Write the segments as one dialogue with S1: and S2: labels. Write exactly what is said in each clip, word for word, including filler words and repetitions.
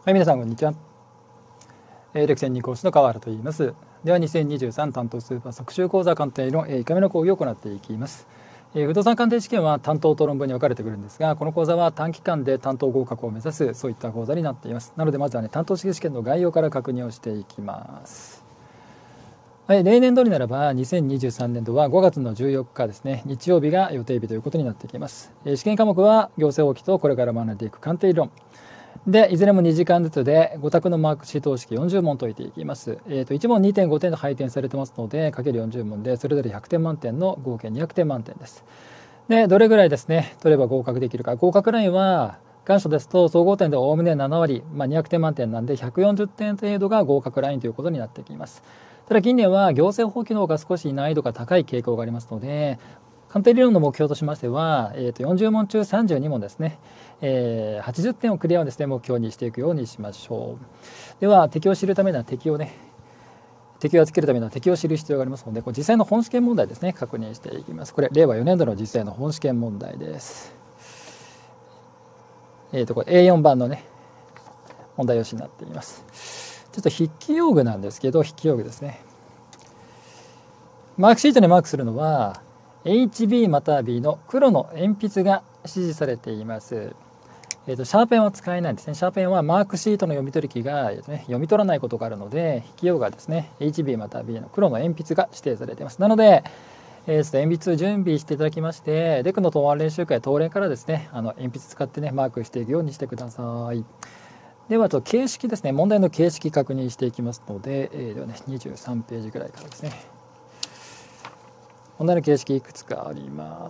S1: はい、皆さんこんにちは。えー、歴戦に講師の川原と言います。ではにせんにじゅうさん担当スーパー特集講座鑑定のいっかいめの講義を行っていきます。えー、不動産鑑定試験は担当と論文に分かれてくるんですが、この講座は短期間で担当合格を目指すそういった講座になっています。なのでまずはね、担当試験の概要から確認をしていきます。はい、例年通りならばにせんにじゅうさんねんどはごがつのじゅうよっかですね、日曜日が予定日ということになってきます。えー、試験科目は行政法規とこれから学んでいく鑑定理論で、いずれもにじかんずつでご択のマークシート方式よんじゅうもん解いていきます。えー、といち問 にてんご 点で配点されてますので、かけるよんじゅう問でそれぞれひゃくてん満点の合計にひゃくてん満点です。で、どれぐらいですね、取れば合格できるか。合格ラインは、願書ですと総合点でおおむねななわり、まあ、にひゃくてん満点なんでひゃくよんじゅってん程度が合格ラインということになってきます。ただ近年は行政法規の方が少し難易度が高い傾向がありますので、鑑定理論の目標としましては、えー、とよんじゅう問中さんじゅうに問ですね、えー、はちじゅってんをクリアをですね目標にしていくようにしましょう。では敵を知るためには敵をね敵をつけるためには敵を知る必要がありますので、これ実際の本試験問題ですね、確認していきます。これれいわよねんどの実際の本試験問題です。えー、とこれ エーよん 番のね問題用紙になっています。ちょっと筆記用具なんですけど、筆記用具ですね。マークシートにマークするのは エイチビー または B の黒の鉛筆が指示されています。えーと、シャーペンは使えないんですね。シャーペンはマークシートの読み取り機が、ね、読み取らないことがあるので、筆記用具がですね エイチビー または B の黒の鉛筆が指定されています。なので、えー、ちょっと鉛筆を準備していただきまして、デクの答案練習会当練からですね、あの鉛筆使ってねマークしていくようにしてください。ではちょっと形式ですね、問題の形式確認していきますので、えー、ではねにじゅうさんページぐらいからですね。問題の形式いくつかあります。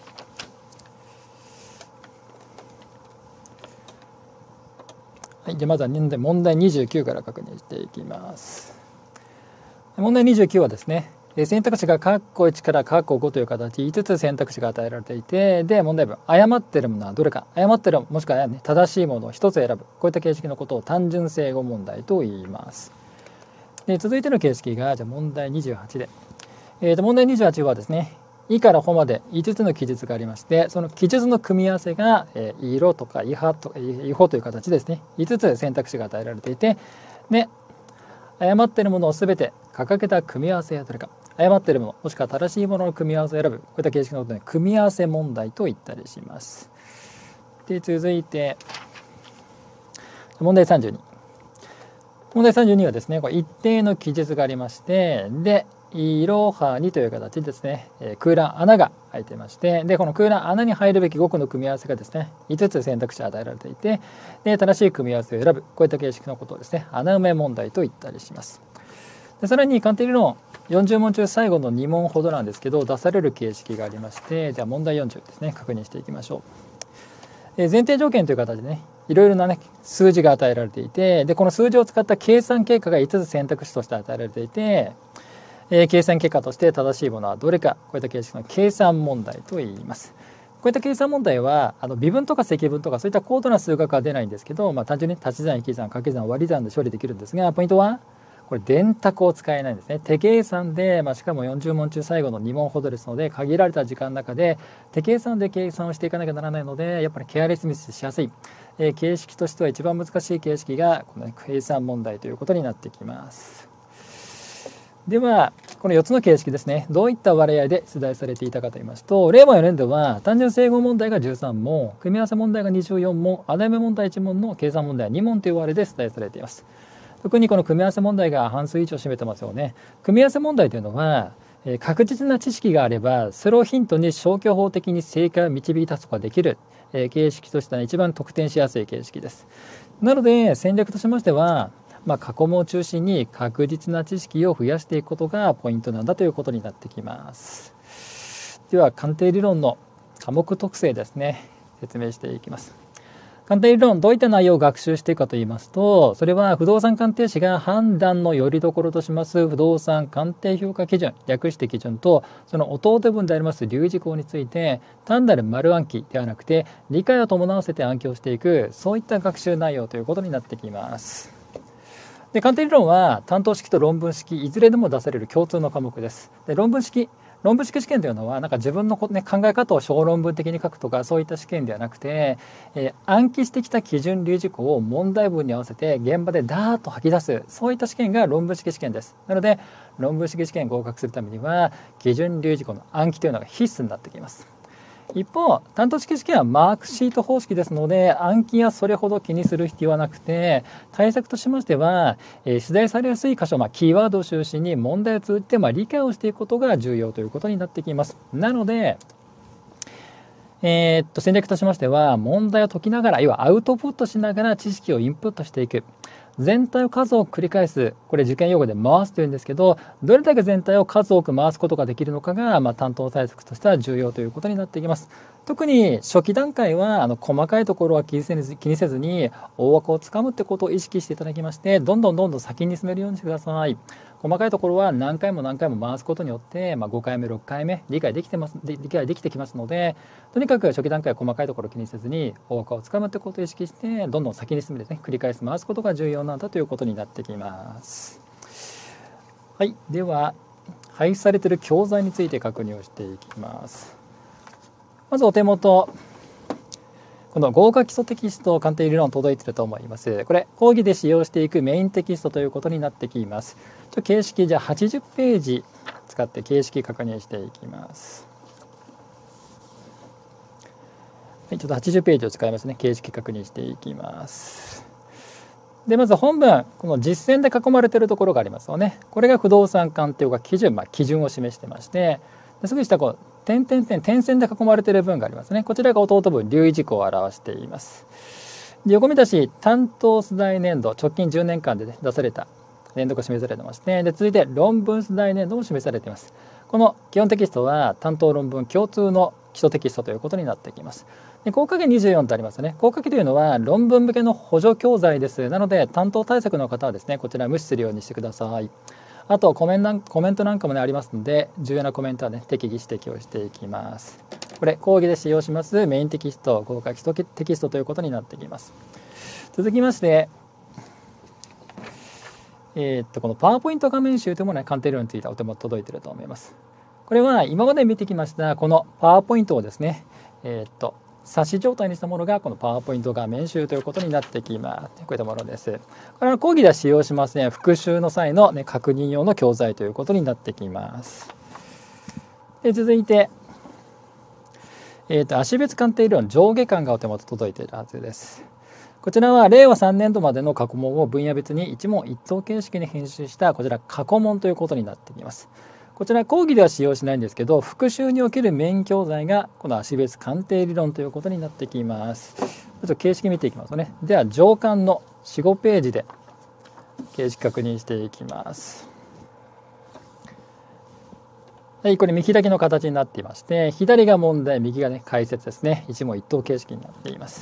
S1: はい、でまずは問題にじゅうきゅうから確認していきます。問題にじゅうきゅうはですね、選択肢が括弧いちから括弧ごという形いつつ選択肢が与えられていて、で問題文誤っているものはどれか、誤っているもしくは、ね、正しいものをひとつ選ぶ、こういった形式のことを単純整合問題と言います。で続いての形式がじゃ問題にじゅうはちで、えー、と問題にじゅうはちはですね、いからほまでいつつの記述がありまして、その記述の組み合わせが、えー、色とか違法と違法という形ですね、いつつ選択肢が与えられていて、で誤っているものをすべて掲げた組み合わせやどれか、誤っているものもしくは正しいものの組み合わせを選ぶ、こういった形式のことで組み合わせ問題と言ったりします。で続いて問題さんじゅうに。問題さんじゅうにはですね、これ一定の記述がありまして、でいろはにという形でですね、空欄穴が開いていまして、でこの空欄穴に入るべきごこの組み合わせがですねいつつ選択肢が与えられていて、で正しい組み合わせを選ぶ、こういった形式のことをですね穴埋め問題と言ったりします。でさらに鑑定理論よんじゅう問中最後のに問ほどなんですけど、出される形式がありまして、じゃあ問題よんじゅうですね、確認していきましょう。え前提条件という形でね、いろいろな、ね、数字が与えられていて、でこの数字を使った計算結果がいつつ選択肢として与えられていて、えー、計算結果として正しいものはどれか、こういった形式の計算問題と言います。こういった計算問題はあの微分とか積分とかそういった高度な数学は出ないんですけど、まあ、単純に足し算引き算掛け算割り算で処理できるんですが、ポイントはこれ電卓を使えないんですね。手計算で、まあ、しかもよんじゅう問中最後のに問ほどですので、限られた時間の中で手計算で計算をしていかなきゃならないので、やっぱりケアレスミスしやすい、えー、形式としては一番難しい形式がこの、ね、計算問題ということになってきます。ではこのよっつの形式ですね、どういった割合で出題されていたかと言いますと、れいわよねんどは単純整合問題がじゅうさん問、組み合わせ問題がにじゅうよん問、穴埋め問題いち問の計算問題に問という割合で出題されています。特にこの組み合わせ問題が半数以上占めてますよね。組み合わせ問題というのは、えー、確実な知識があればそれをヒントに消去法的に正解を導き出すことができる、えー、形式としては一番得点しやすい形式です。なので戦略としましては、まあ、過去問を中心に確実な知識を増やしていくことがポイントなんだということになってきます。では鑑定理論の科目特性ですね、説明していきます。鑑定理論、どういった内容を学習していくかといいますと、それは不動産鑑定士が判断のよりどころとします不動産鑑定評価基準、略して基準と、その弟分であります留意事項について単なる丸暗記ではなくて理解を伴わせて暗記をしていく、そういった学習内容ということになってきます。で鑑定理論は担当式と論文式いずれでも出される共通の科目です。で論文式論文式試験というのはなんか自分のこ、ね、考え方を小論文的に書くとかそういった試験ではなくて、えー、暗記してきた基準理由事項を問題文に合わせて現場でダーッと吐き出す、そういった試験が論文式試験です。なので論文式試験に合格するためには基準理由事項の暗記というのが必須になってきます。一方、担当式試験はマークシート方式ですので暗記はそれほど気にする必要はなくて、対策としましては、えー、出題されやすい箇所、まあ、キーワードを中心に問題を通じて、まあ、理解をしていくことが重要ということになってきます。なので、えー、っと戦略としましては問題を解きながら、要はアウトプットしながら知識をインプットしていく、全体を数多く繰り返す、これ受験用語で回すというんですけど、どれだけ全体を数多く回すことができるのかが、まあ、担当対策としては重要ということになっていきます。特に初期段階はあの細かいところは気にせず、気にせずに大枠をつかむってことを意識していただきまして、どんどんどんどん先に進めるようにしてください。細かいところは何回も何回も回すことによって、まあ、ごかいめろっかいめ理解できてます理解できてきますので、とにかく初期段階は細かいところを気にせずに大枠をつかむってことを意識してどんどん先に進めて、ね、繰り返す回すことが重要なんだということになってきます。はい、では配布されている教材について確認をしていきます。まずお手元、この合格基礎テキスト鑑定理論届いていると思います。これ講義で使用していくメインテキストということになってきます。ちょ形式じゃあはちじゅっページ使って形式確認していきます。はい、ちょっとはちじゅっページを使いますね。形式確認していきます。でまず本文、この実線で囲まれているところがありますよね。これが不動産鑑定が基準、まあ、基準を示してまして、ですぐ下こう点々点点線で囲まれている文がありますね。こちらが弟分留意事項を表しています。で横見出し、担当出題年度直近じゅうねんかんで、ね、出された年度が示されてまして、で続いて論文出題年度も示されています。この基本テキストは担当論文共通の基礎テキストということになってきます。で効果期にじゅうよんとありますね。効果期というのは論文向けの補助教材です。なので担当対策の方はですね、こちら無視するようにしてください。あとコメント、コメントなんかも、ね、ありますので、重要なコメントは、ね、適宜指摘をしていきます。これ講義で使用しますメインテキスト、合格基礎テキストということになってきます。続きまして、えー、っとこのパワーポイント画面集というものは鑑定理論についてお手元届いていると思います。これは今まで見てきましたこのパワーポイントをですね、えー、っと冊子状態にしたものがこのパワーポイント画面集ということになってきます。こういったものです。これは講義では使用しません。復習の際の、ね、確認用の教材ということになってきます。で続いて、えー、と足別鑑定理論上下巻がお手元届いているはずです。こちらはれいわさんねん度までの過去問を分野別に一問一答形式に編集したこちら過去問ということになってきます。こちら講義では使用しないんですけど、復習におけるメイン教材がこの足別鑑定理論ということになってきます。ちょっと形式見ていきますね。では上巻の よん、ごページで形式確認していきます。はい、これ見開きの形になっていまして、左が問題、右が、ね、解説ですね。一問一答形式になっています。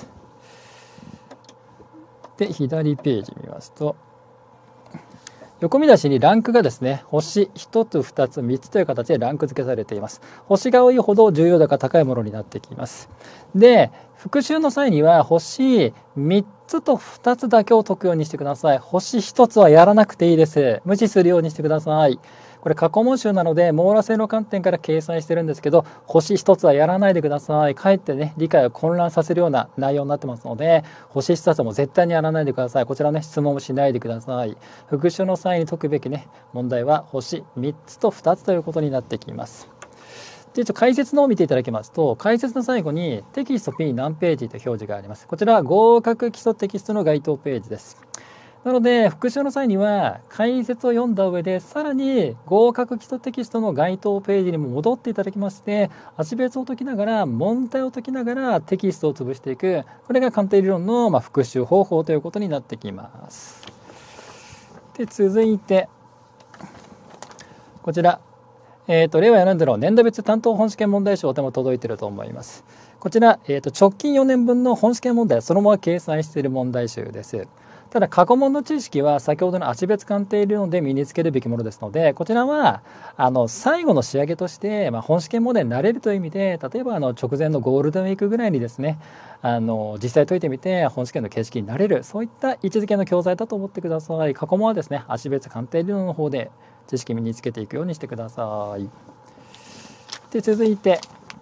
S1: で左ページ見ますと、横見出しにランクがですね、星ひとつふたつみっつという形でランク付けされています。星が多いほど重要度が高いものになってきます。で復習の際には星みっつとふたつだけを解くようにしてください。星ひとつはやらなくていいです。無視するようにしてください。これ過去問集なので網羅性の観点から掲載してるんですけど、星一つはやらないでください。かえってね理解を混乱させるような内容になってますので、星一つはもう絶対にやらないでください。こちらね質問もしないでください。復習の際に解くべきね問題は星みっつとふたつということになってきます。でちょっと解説の方を見ていただきますと、解説の最後にテキスト P 何ページという表示があります。こちらは合格基礎テキストの該当ページです。なので復習の際には解説を読んだ上で、さらに合格基礎テキストの該当ページにも戻っていただきまして、足別を解きながら問題を解きながらテキストを潰していく、これが鑑定理論のまあ復習方法ということになってきます。で続いてこちら、えー、とれいわよねん度の年度別担当本試験問題集お手元届いていると思います。こちら、えー、と直近よねんぶんの本試験問題そのまま掲載している問題集です。ただ過去問の知識は先ほどの足別鑑定理論で身につけるべきものですので、こちらはあの最後の仕上げとして、まあ、本試験問題になれるという意味で、例えばあの直前のゴールデンウィークぐらいにですね、あの実際解いてみて本試験の形式になれる、そういった位置づけの教材だと思ってください。過去問はですね足別鑑定理論の方で知識身につけていくようにしてください。 で続いて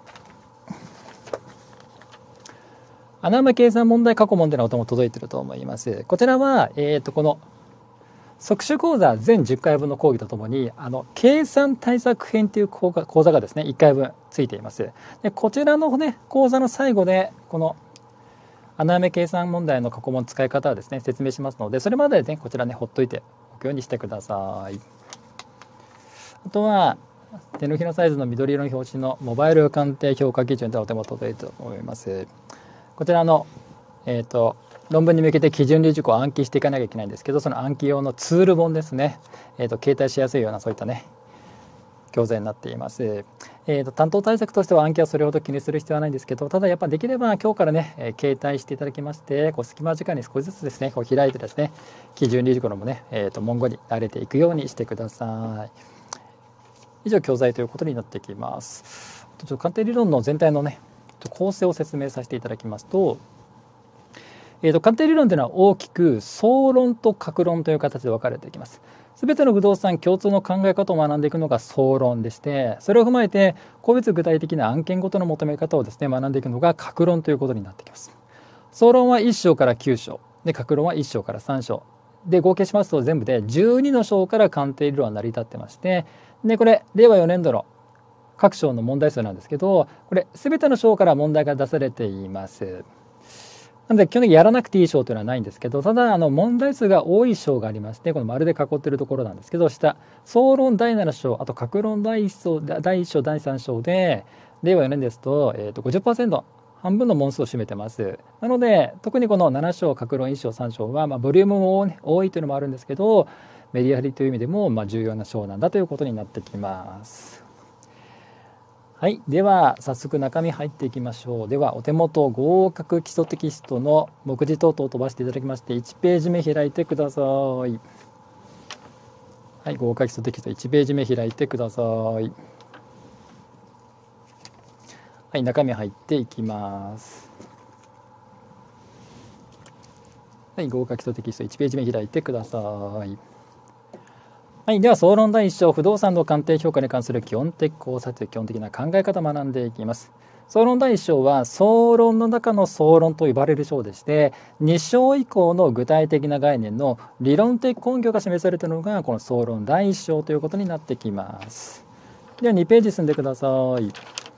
S1: 穴埋め計算問題過去問での音も届いていると思います。こちらは、えー、とこの即習講座全じゅっかいぶんの講義とともにあの計算対策編という講座講座がですねいっかいぶんついています。でこちらの、ね、講座の最後でこの穴埋め計算問題の過去問使い方はですね説明しますので、それまでねこちらねほっといておくようにしてください。あとは手のひらサイズの緑色の表紙のモバイル鑑定評価基準でお手元届いていると思います。こちらの、えーと論文に向けて基準理事項を暗記していかなきゃいけないんですけど、その暗記用のツール本ですね、えーと携帯しやすいようなそういったね教材になっています。えーと担当対策としては暗記はそれほど気にする必要はないんですけど、ただやっぱできれば今日からね、えー、携帯していただきまして、こう隙間時間に少しずつですねこう開いてですね基準理事項のもね、えーと文言に慣れていくようにしてください。以上教材ということになってきます。ちょっと鑑定理論の全体のね構成を説明させていただきますと、えー、と鑑定理論というのは大きく総論と各論という形で分かれていきます。すべての不動産共通の考え方を学んでいくのが総論でして、それを踏まえて個別具体的な案件ごとの求め方をですね学んでいくのが各論ということになってきます。総論はいっ章からきゅう章で、各論はいっ章からさん章で、合計しますと全部でじゅうにの章から鑑定理論は成り立ってまして、でこれれいわよねんどの各章の問題数なんですけど、これ全ての章から問題が出されています。なので基本的にやらなくていい章というのはないんですけど、ただあの問題数が多い章がありまして、この丸で囲っているところなんですけど、下総論だいなな章、あと各論だいいち章だいいち章だいさん章でれいわよねんですと、えー、と ごじゅっパーセント 半分の問数を占めてます。なので特にこのなな章各論いち章さん章は、まあ、ボリュームも、ね、多いというのもあるんですけど、メディアリという意味でもまあ重要な章なんだということになってきます。はい、では早速中身入っていきましょう。ではお手元合格基礎テキストの目次等々を飛ばしていただきまして、いちページ目開いてください。はい、合格基礎テキストいちページ目開いてください。はい、中身入っていきます。はい、合格基礎テキストいちページ目開いてください。はい、では総論だいいち章、不動産の鑑定評価に関する基本的考察、基本的な考え方を学んでいきます。総論だいいち章は総論の中の総論と呼ばれる章でして、に章以降の具体的な概念の理論的根拠が示されているのがこの総論だいいち章ということになってきます。ではにページ進んでください。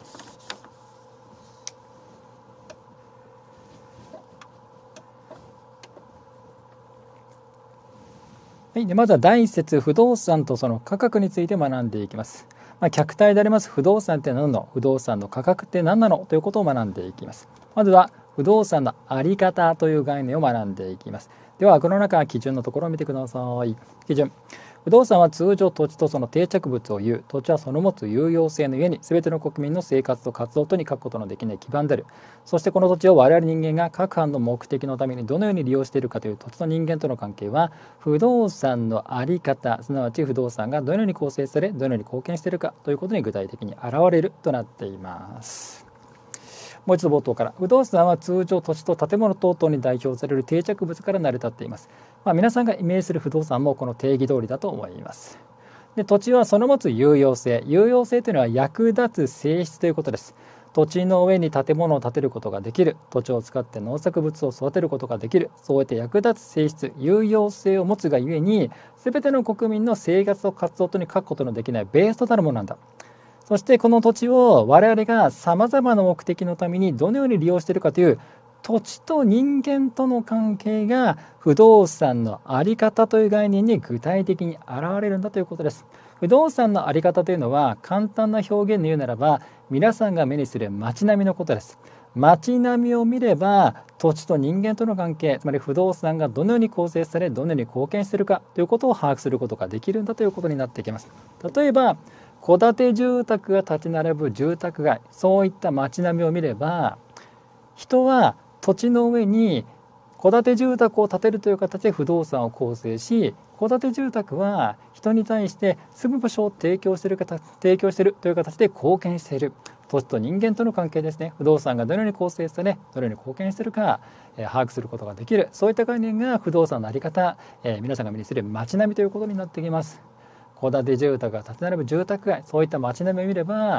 S1: はい、でまずはだいいち節、不動産とその価格について学んでいきます。まあ、客体であります不動産って何なの、不動産の価格って何なのということを学んでいきます。まずは不動産のあり方という概念を学んでいきます。ではこの中基準のところを見てください。基準、不動産は通常土地とその定着物を有、土地はその持つ有用性のゆえに全ての国民の生活と活動とに欠くことのできない基盤である。そしてこの土地を我々人間が各般の目的のためにどのように利用しているかという土地と人間との関係は、不動産のあり方、すなわち不動産がどのように構成されどのように貢献しているかということに具体的に現れるとなっています。もう一度冒頭から、不動産は通常土地と建物等々に代表される定着物から成り立っています。まあ、皆さんがイメージする不動産もこの定義通りだと思います。で土地はその持つ有用性、有用性というのは役立つ性質ということです。土地の上に建物を建てることができる、土地を使って農作物を育てることができる、そうやって役立つ性質、有用性を持つがゆえに全ての国民の生活と活動とに欠くことのできないベースとなるものなんだ。そしてこの土地を我々がさまざまな目的のためにどのように利用しているかという土地と人間との関係が不動産の在り方という概念に具体的に現れるんだということです。不動産の在り方というのは簡単な表現で言うならば、皆さんが目にする街並みのことです。街並みを見れば土地と人間との関係、つまり不動産がどのように構成されどのように貢献しているかということを把握することができるんだということになってきます。例えば戸建て住宅が立ち並ぶ住宅街、そういった街並みを見れば、人は土地の上に戸建て住宅を建てるという形で不動産を構成し、戸建て住宅は人に対して住む場所を提供している形、提供しているという形で貢献している。土地と人間との関係ですね。不動産がどのように構成されどのように貢献しているか、えー、把握することができる、そういった概念が不動産の在り方、えー、皆さんが目にする街並みということになってきます。戸建て住宅が建ち並ぶ住宅街、そういった街並みを見れば、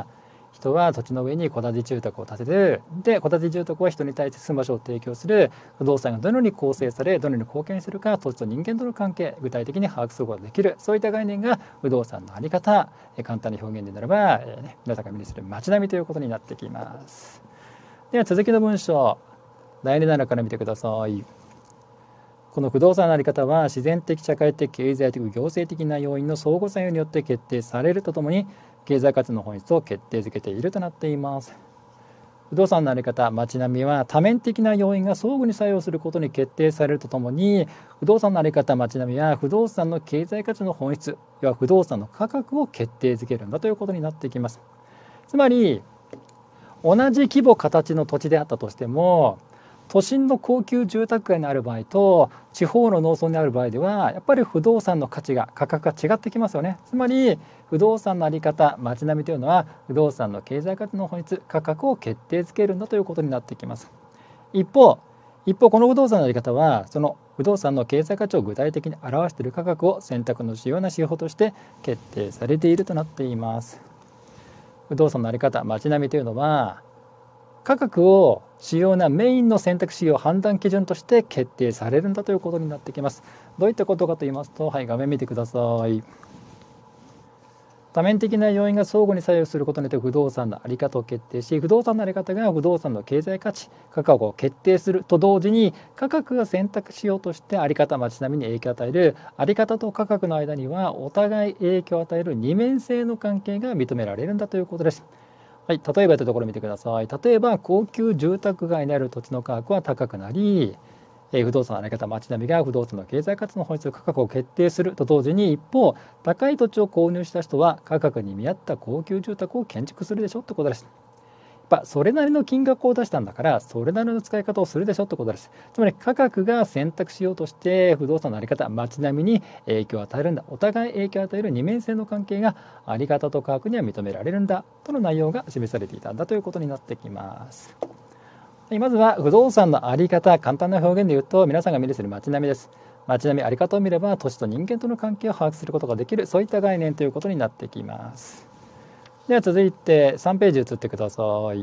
S1: 人は土地の上に戸建て住宅を建てる。で、戸建て住宅は人に対して住む場所を提供する。不動産がどのように構成され、どのように貢献するか、土地と人間との関係、具体的に把握することができる。そういった概念が不動産の在り方。簡単に表現でなれば、えーね、皆さんが目にする街並みということになってきます。では続きの文章、だいに段から見てください。この不動産の在り方は自然的、社会的、経済的、行政的な要因の相互作用によって決定されるとともに、経済価値の本質を決定づけているとなっています。不動産の在り方、街並みは多面的な要因が相互に作用することに決定されるとともに、不動産の在り方、街並みは不動産の経済価値の本質、要は不動産の価格を決定づけるんだということになってきます。つまり、同じ規模形の土地であったとしても、都心の高級住宅街にある場合と地方の農村にある場合ではやっぱり不動産の価値が価格が違ってきますよね。つまり不動産の在り方、街並みというのは不動産の経済価値の本質、価格を決定づけるんだということになってきます。一方一方この不動産の在り方はその不動産の経済価値を具体的に表している価格を選択の主要な指標として決定されているとなっています。不動産の在り方、街並みというのは価格を主要なメインの選択肢を判断基準として決定されるんだということになってきます。どういったことかと言いますと、はい、画面見てください。多面的な要因が相互に作用することによって不動産の在り方を決定し、不動産の在り方が不動産の経済価値、価格を決定すると同時に、価格が選択しようとして在り方、街並みに影響を与える、在り方と価格の間にはお互い影響を与える二面性の関係が認められるんだということです。はい、例えばというところを見てください。例えば高級住宅街にある土地の価格は高くなり、え不動産の在り方、街並みが不動産の経済価値の本質、価格を決定すると同時に、一方高い土地を購入した人は価格に見合った高級住宅を建築するでしょってことです。やっぱそれなりの金額を出したんだからそれなりの使い方をするでしょってことです。つまり価格が選択しようとして不動産の在り方、街並みに影響を与えるんだ、お互い影響を与える二面性の関係が在り方と価格には認められるんだとの内容が示されていたんだということになってきます。まずは不動産の在り方、簡単な表現で言うと皆さんが目にする街並みです。街並み、在り方を見れば土地と人間との関係を把握することができる、そういった概念ということになってきます。では続いてさんページ移ってください。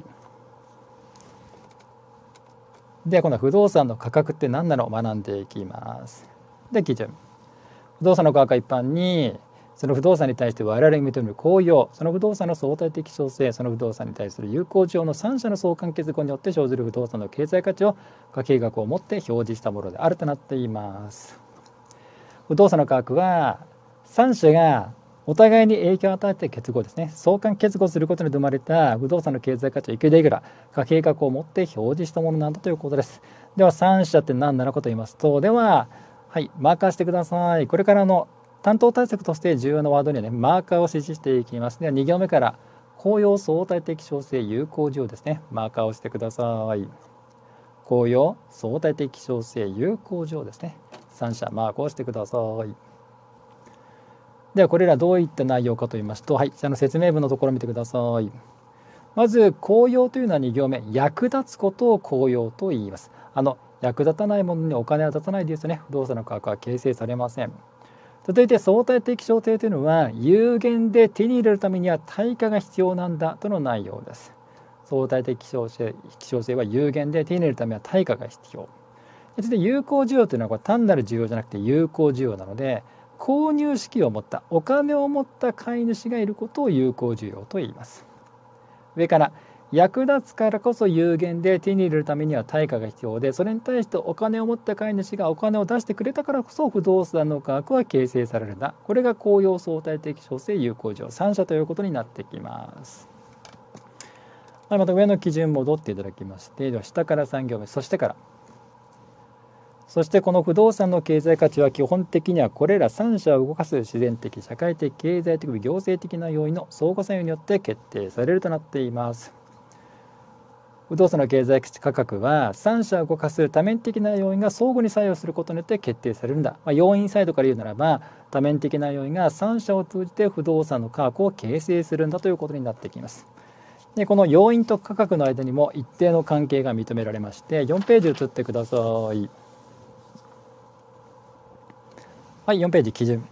S1: ではこの不動産の価格って何なのを学んでいきます。で基準、不動産の価格は一般にその不動産に対して我々が認める効用、その不動産の相対的小性、その不動産に対する有効需要のさん者の相関結合によって生じる不動産の経済価値を家計額をもって表示したものであるとなっています。不動産の価格はさん者がお互いに影響を与えて結合ですね、相関結合することに生まれた不動産の経済価値をイクイレギュラー、家計額をもって表示したものなんだということです。ではさん者って何なのかと言いますと、でははいマーカーしてください。これからの担当対策として重要なワードにはねマーカーを指示していきます。ではに行目から効用相対的小性有効需要ですね、マーカーをしてください。効用相対的小性有効需要ですね、さん者マークをしてください。ではこれらどういった内容かと言いますと、はい、下の説明文のところを見てください。まず効用というのはに行目、役立つことを効用と言います。あの役立たないものにお金は立たないですよね。不動産の価格は形成されません。続いて相対的小性というのは有限で手に入れるためには対価が必要なんだとの内容です。相対的小性、希少性は有限で手に入れるためには対価が必要。そして有効需要というのはこれ単なる需要じゃなくて有効需要なので、購入資金を持ったお金を持った買い主がいることを有効需要と言います。上から役立つからこそ有限で手に入れるためには対価が必要で、それに対してお金を持った買い主がお金を出してくれたからこそ不動産の価格は形成されるんだ。これが効用相対的小性有効需要さん者ということになってきます。はい、また上の基準戻っていただきまして、では下からさん行目、そしてからそしてこの不動産の経済価値は基本的にはこれらさん者を動かす自然的、社会的、経済的、行政的な要因の相互作用によって決定されるとなっています。不動産の経済価格はさん者を動かす多面的な要因が相互に作用することによって決定されるんだ。まあ、要因サイドから言うならば多面的な要因がさん者を通じて不動産の価格を形成するんだということになってきます。でこの要因と価格の間にも一定の関係が認められまして、よんページ移ってください。はい、よんページ基準。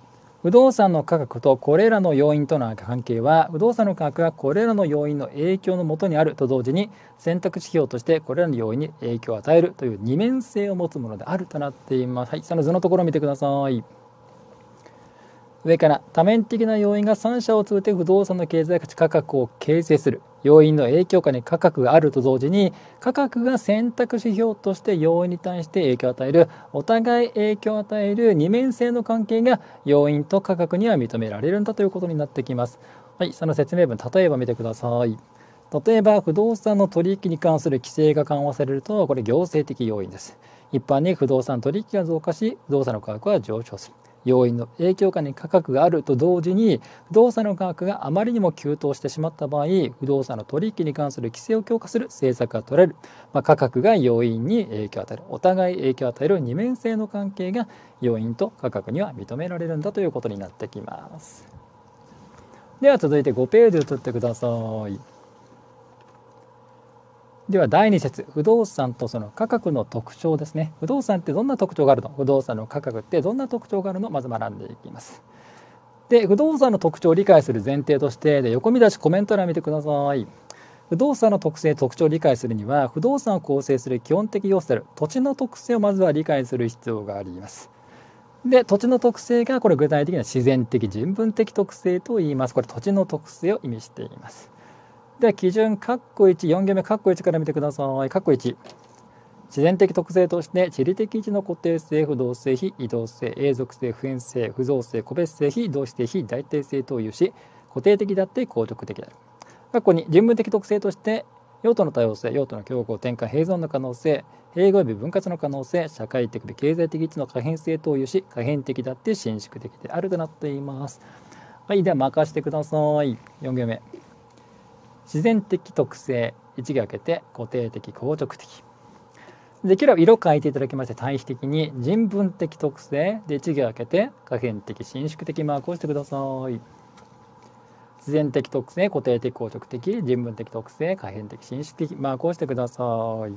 S1: 不動産の価格とこれらの要因との関係は、不動産の価格がこれらの要因の影響のもとにあると同時に、選択指標としてこれらの要因に影響を与えるという二面性を持つものであるとなっています。はい、その図のところを見てください。上から多面的な要因がさん者を通じて不動産の経済価値価格を形成する。要因の影響下に価格があると同時に、価格が選択指標として要因に対して影響を与える、お互い影響を与える二面性の関係が要因と価格には認められるんだということになってきます。はい、その説明文、例えば見てください。例えば不動産の取引に関する規制が緩和されると、これ行政的要因です。一般に不動産取引が増加し、不動産の価格は上昇する。要因の影響下に価格があると同時に、不動産の価格があまりにも急騰してしまった場合、不動産の取引に関する規制を強化する政策が取られる、まあ、価格が要因に影響を与える、お互い影響を与える二面性の関係が要因と価格には認められるんだということになってきます。では続いてごページ移ってください。ではだいに節、不動産とその価格の特徴ですね。不動産ってどんな特徴があるの？不動産の価格ってどんな特徴があるの？まず学んでいきます。で、不動産の特徴を理解する前提として、で横見出しコメント欄見てください。不動産の特性、特徴を理解するには、不動産を構成する基本的要素である土地の特性をまずは理解する必要があります。で、土地の特性がこれ具体的には自然的、人文的特性と言います。これ土地の特性を意味しています。では基準カッコいち、よん行目カッコいちから見てください。カッコいち、自然的特性として地理的位置の固定性、不動性、非移動性、永続性、普遍性、不増性、個別性、非同質性、非代替性というし、固定的であって硬直的である。カッコに、人文的特性として用途の多様性、用途の競合、転換、併存の可能性、併合及び分割の可能性、社会的で経済的位置の可変性というし、可変的であって伸縮的であるとなっています。はい、では任せてください。よん行目、自然的特性、一行開けて固定的、硬直的。できれば色変えていただきまして、対比的に人文的特性で一行開けて可変的、伸縮的マークをしてください。自然的特性、固定的、硬直的、人文的特性、可変的、伸縮的マークをしてください。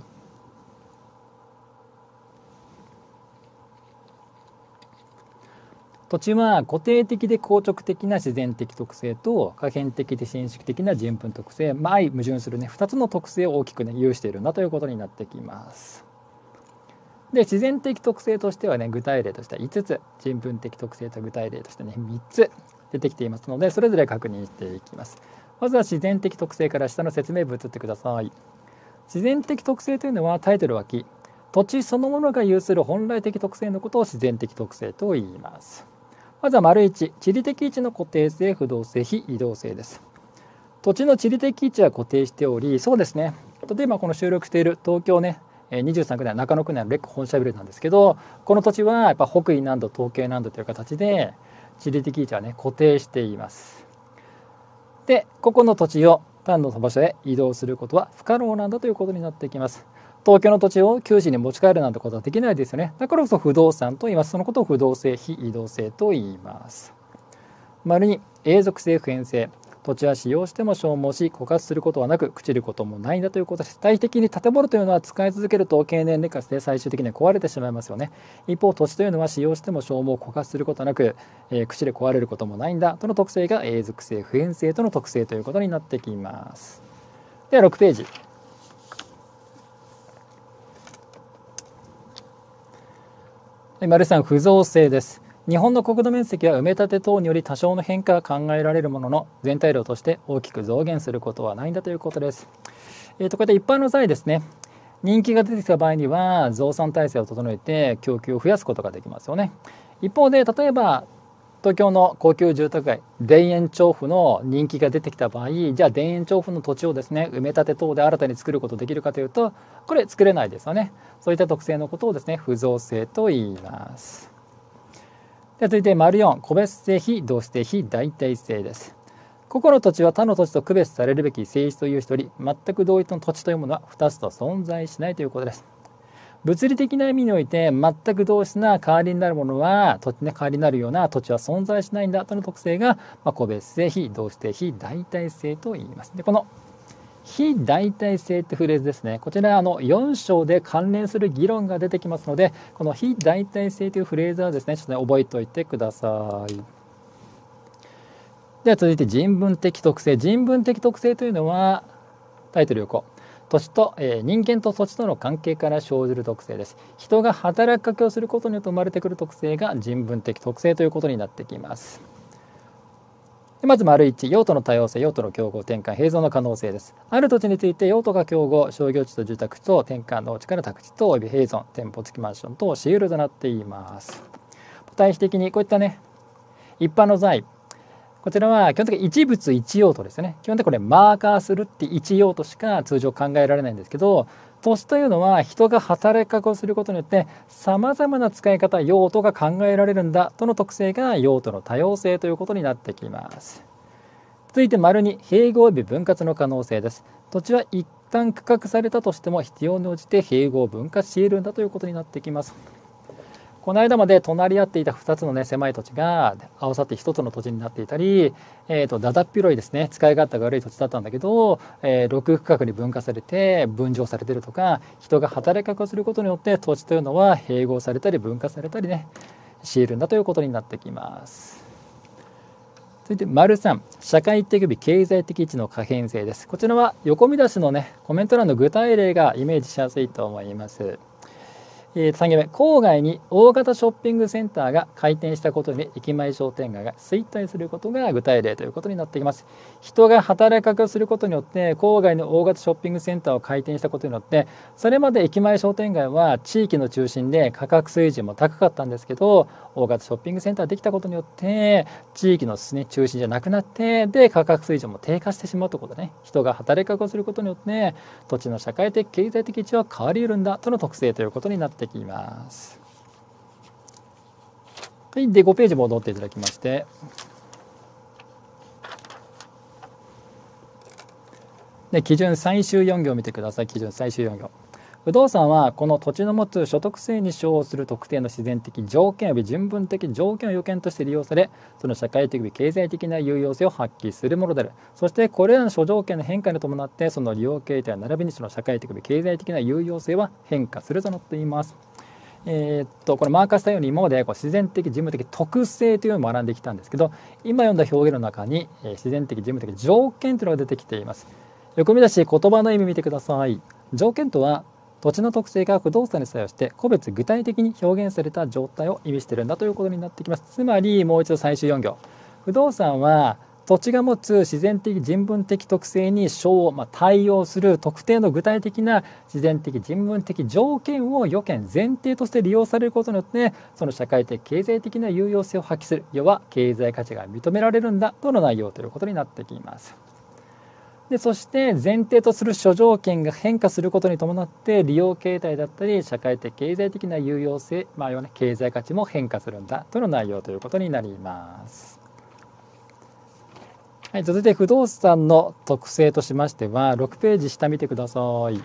S1: 土地は固定的で硬直的な自然的特性と可変的で伸縮的な人文特性、まあ、相矛盾するねふたつの特性を大きくね有しているんだということになってきます。で、自然的特性としてはね、具体例としてはいつつ、人文的特性と具体例としてねみっつ出てきていますので、それぞれ確認していきます。まずは自然的特性から下の説明文移ってください。自然的特性というのはタイトル脇、土地そのものが有する本来的特性のことを自然的特性と言います。まずは丸いち、地理的位置の固定性、不動性、非移動性です。土地の地理的位置は固定しており、そうですね、例えばこの収録している東京ね、にじゅうさん区内中野区内のレック本社ビルなんですけど、この土地はやっぱ北緯何度、東経何度という形で地理的位置はね固定しています。で、ここの土地を単の場所へ移動することは不可能なんだということになってきます。東京の土地を九州に持ち帰るなんてことはできないですよね。だからこそ不動産と言います。そのことを不動性、非移動性と言います。丸に、永続性、普遍性。土地は使用しても消耗し、枯渇することはなく、朽ちることもないんだということです。体的に建物というのは使い続けると経年劣化して最終的には壊れてしまいますよね。一方、土地というのは使用しても消耗、枯渇することなく、えー、朽ちで壊れることもないんだとの特性が永続性、普遍性との特性ということになってきます。ではろくページ。丸さん、不増性です。日本の国土面積は埋め立て等により多少の変化が考えられるものの、全体量として大きく増減することはないんだということです。えー、とこれで一般の際ですね、人気が出てきた場合には増産体制を整えて供給を増やすことができますよね。一方で、例えば東京の高級住宅街、田園調布の人気が出てきた場合、じゃあ田園調布の土地をですね、埋め立て等で新たに作ることできるかというと、これ作れないですよね。そういった特性のことをですね、不増性と言います。では続いて丸よん、個別性、非同質性、非代替性です。個々の土地は他の土地と区別されるべき性質というしており、全く同一の土地というものはふたつと存在しないということです。物理的な意味において全く同質な代わりになるものは土地、ね、代わりになるような土地は存在しないんだとの特性が、まあ、個別性、非同質性、非代替性と言います。で、この非代替性ってフレーズですね、こちらあのよん章で関連する議論が出てきますので、この非代替性というフレーズはですね、ちょっとね覚えておいてください。 では続いて人文的特性。人文的特性というのはタイトル横、土地と、えー、人間と土地との関係から生じる特性です。人が働きかけをすることによって生まれてくる特性が人文的特性ということになってきます。でまず丸いち、用途の多様性、用途の競合、転換、併存の可能性です。ある土地について用途が競合、商業地と住宅地と転換、農地から宅地とおよび併存、店舗付きマンションとし得るとなっています。対比的にこういったね、一般の財、こちらは基本的に一物一用途ですね。基本的にこれマーカーするって一用途しか通常考えられないんですけど、土地というのは人が働きかけをすることによってさまざまな使い方、用途が考えられるんだとの特性が用途の多様性ということになってきます。続いて丸に、併合及び分割の可能性です。土地は一旦区画されたとしても必要に応じて併合分割し得るんだということになってきます。この間まで隣り合っていたふたつの、ね、狭い土地が合わさってひとつの土地になっていたり、えーと、だだっ広いですね、使い勝手が悪い土地だったんだけど、えー、ろく区画に分化されて分譲されているとか、人が働きかけをすることによって土地というのは併合されたり分化されたりね、し得るんだということになってきます。続いて丸さん、社会的及び経済的位置の可変性です。こちらは横見出しのね、コメント欄の具体例がイメージしやすいと思います。さん行目、郊外に大型ショッピングセンターが開店したことで駅前商店街が衰退することが具体例ということになっています。人が働きかけをすることによって郊外の大型ショッピングセンターを開店したことによって、それまで駅前商店街は地域の中心で価格水準も高かったんですけど、大型ショッピングセンターができたことによって地域の、ね、中心じゃなくなって、で価格水準も低下してしまうということでね、人が働きかけをすることによって土地の社会的経済的位置は変わり得るんだとの特性ということになってきます。はい、でごページ戻っていただきまして、で基準最終よん行を見てください。基準最終よん行、不動産はこの土地の持つ所得性に生ずる特定の自然的条件及び人文的条件を要件として利用され、その社会的及び経済的な有用性を発揮するものである。そしてこれらの諸条件の変化に伴ってその利用形態並びにその社会的及び経済的な有用性は変化するとなっています。えー、っとこれマーカーしたように今までこう自然的事務的特性というのを学んできたんですけど、今読んだ表現の中に、えー、自然的事務的条件というのが出てきています。横見出し言葉の意味見てください。条件とは土地の特性が不動産に作用して個別具体的に表現された状態を意味しているんだということになってきます。つまりもう一度最終よん行、不動産は土地が持つ自然的人文的特性に相、まあ、対応する特定の具体的な自然的人文的条件を要件前提として利用されることによってその社会的経済的な有用性を発揮する、要は経済価値が認められるんだとの内容ということになってきます。でそして前提とする諸条件が変化することに伴って利用形態だったり社会的経済的な有用性、まあ、要はね、経済価値も変化するんだとの内容ということになります。はい、続いて不動産の特性としましてはろくページ下見てください。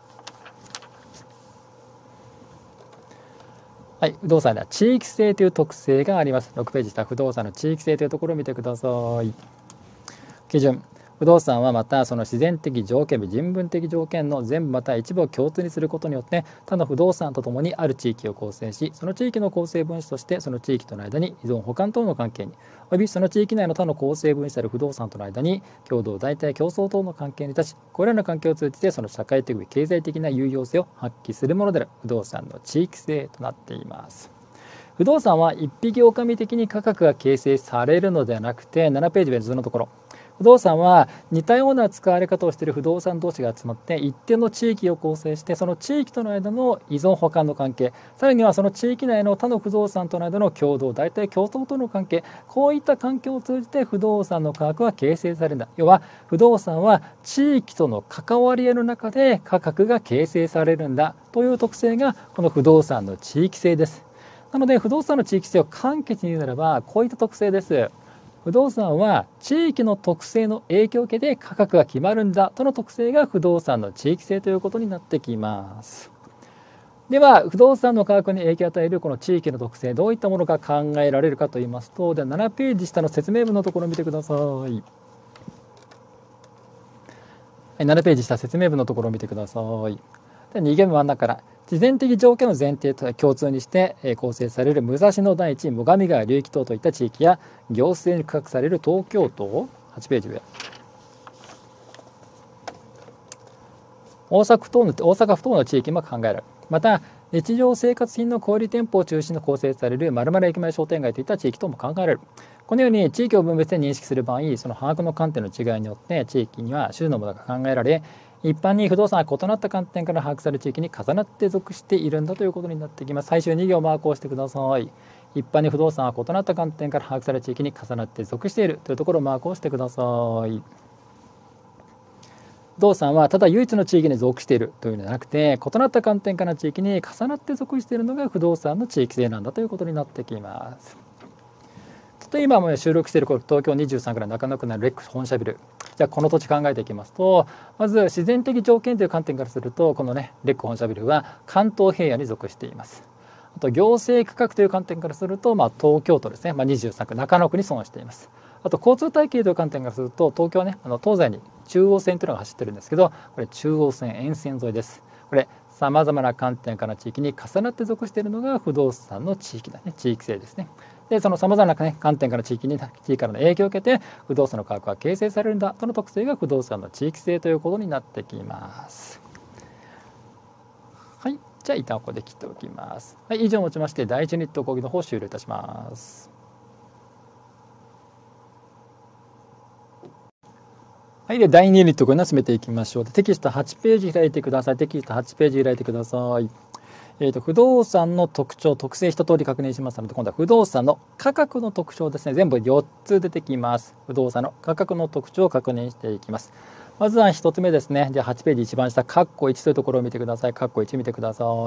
S1: はい、不動産では地域性という特性があります。ろくページ下、不動産の地域性というところを見てください。基準、不動産はまたその自然的条件、人文的条件の全部また一部を共通にすることによって他の不動産とともにある地域を構成し、その地域の構成分子としてその地域との間に依存補完等の関係に、およびその地域内の他の構成分子である不動産との間に共同代替競争等の関係に立ち、これらの関係を通じてその社会的経済的な有用性を発揮するものである不動産の地域性となっています。不動産は一匹狼的に価格が形成されるのではなくて、ななページ別のところ、不動産は似たような使われ方をしている不動産同士が集まって一定の地域を構成して、その地域との間の依存補完の関係、さらにはその地域内の他の不動産との間の共同代替競争との関係、こういった関係を通じて不動産の価格は形成されるんだ。要は不動産は地域との関わり合いの中で価格が形成されるんだという特性がこの不動産の地域性です。なので不動産の地域性を簡潔に言うならばこういった特性です。不動産は地域の特性の影響を受けて価格が決まるんだとの特性が不動産の地域性ということになってきます。では不動産の価格に影響を与えるこの地域の特性、どういったものが考えられるかといいますと、ではななページ下の説明文のところを見てください。はい、ななページ下説明文のところを見てください。でに行目真ん中から自然的条件の前提と共通にして構成される武蔵野台地、最上川流域等といった地域や行政に区画される東京都をはちページ上、大阪府等の大阪府等の地域も考えられる。また日常生活品の小売店舗を中心に構成される〇〇駅前商店街といった地域とも考えられる。このように地域を分別で認識する場合、その把握の観点の違いによって地域には種のものが考えられ、一般に不動産は異なった観点から把握される地域に重なって属しているんだということになってきます。最終に行マークをしてください。一般に不動産は異なった観点から把握される地域に重なって属しているというところをマークをしてください。不動産はただ唯一の地域に属しているというのではなくて、異なった観点からの地域に重なって属しているのが不動産の地域性なんだということになってきます。例えば今収録している東京にじゅうさんから中野区のレックス本社ビル、じゃあこの土地考えていきますと、まず自然的条件という観点からすると、このねレック本社ビルは関東平野に属しています。あと行政区画という観点からすると、まあ、東京都ですね、まあ、にじゅうさん区中野区に存しています。あと交通体系という観点からすると、東京はねあの東西に中央線というのが走ってるんですけど、これ中央線沿線沿いです。これさまざまな観点から地域に重なって属しているのが不動産の地域だね、地域性ですね。でそのさまざまな、ね、観点から地域に地域からの影響を受けて不動産の価格が形成されるんだとの特性が不動産の地域性ということになってきます。はい、じゃあ一旦ここで切っておきます。はい、以上をもちましてだいいちユニット講義の方を終了いたします。はい、でだいにユニットこれを進めていきましょう。テキストはちページ開いてください。テキストはちページ開いてください。えー、と不動産の特徴、特性一通り確認しますので、今度は不動産の価格の特徴ですね。全部よっつ出てきます。不動産の価格の特徴を確認していきます。まずはひとつめですね。じゃあはちページ一番下、カッコいちというところを見てください。カッコいち見てください。はい、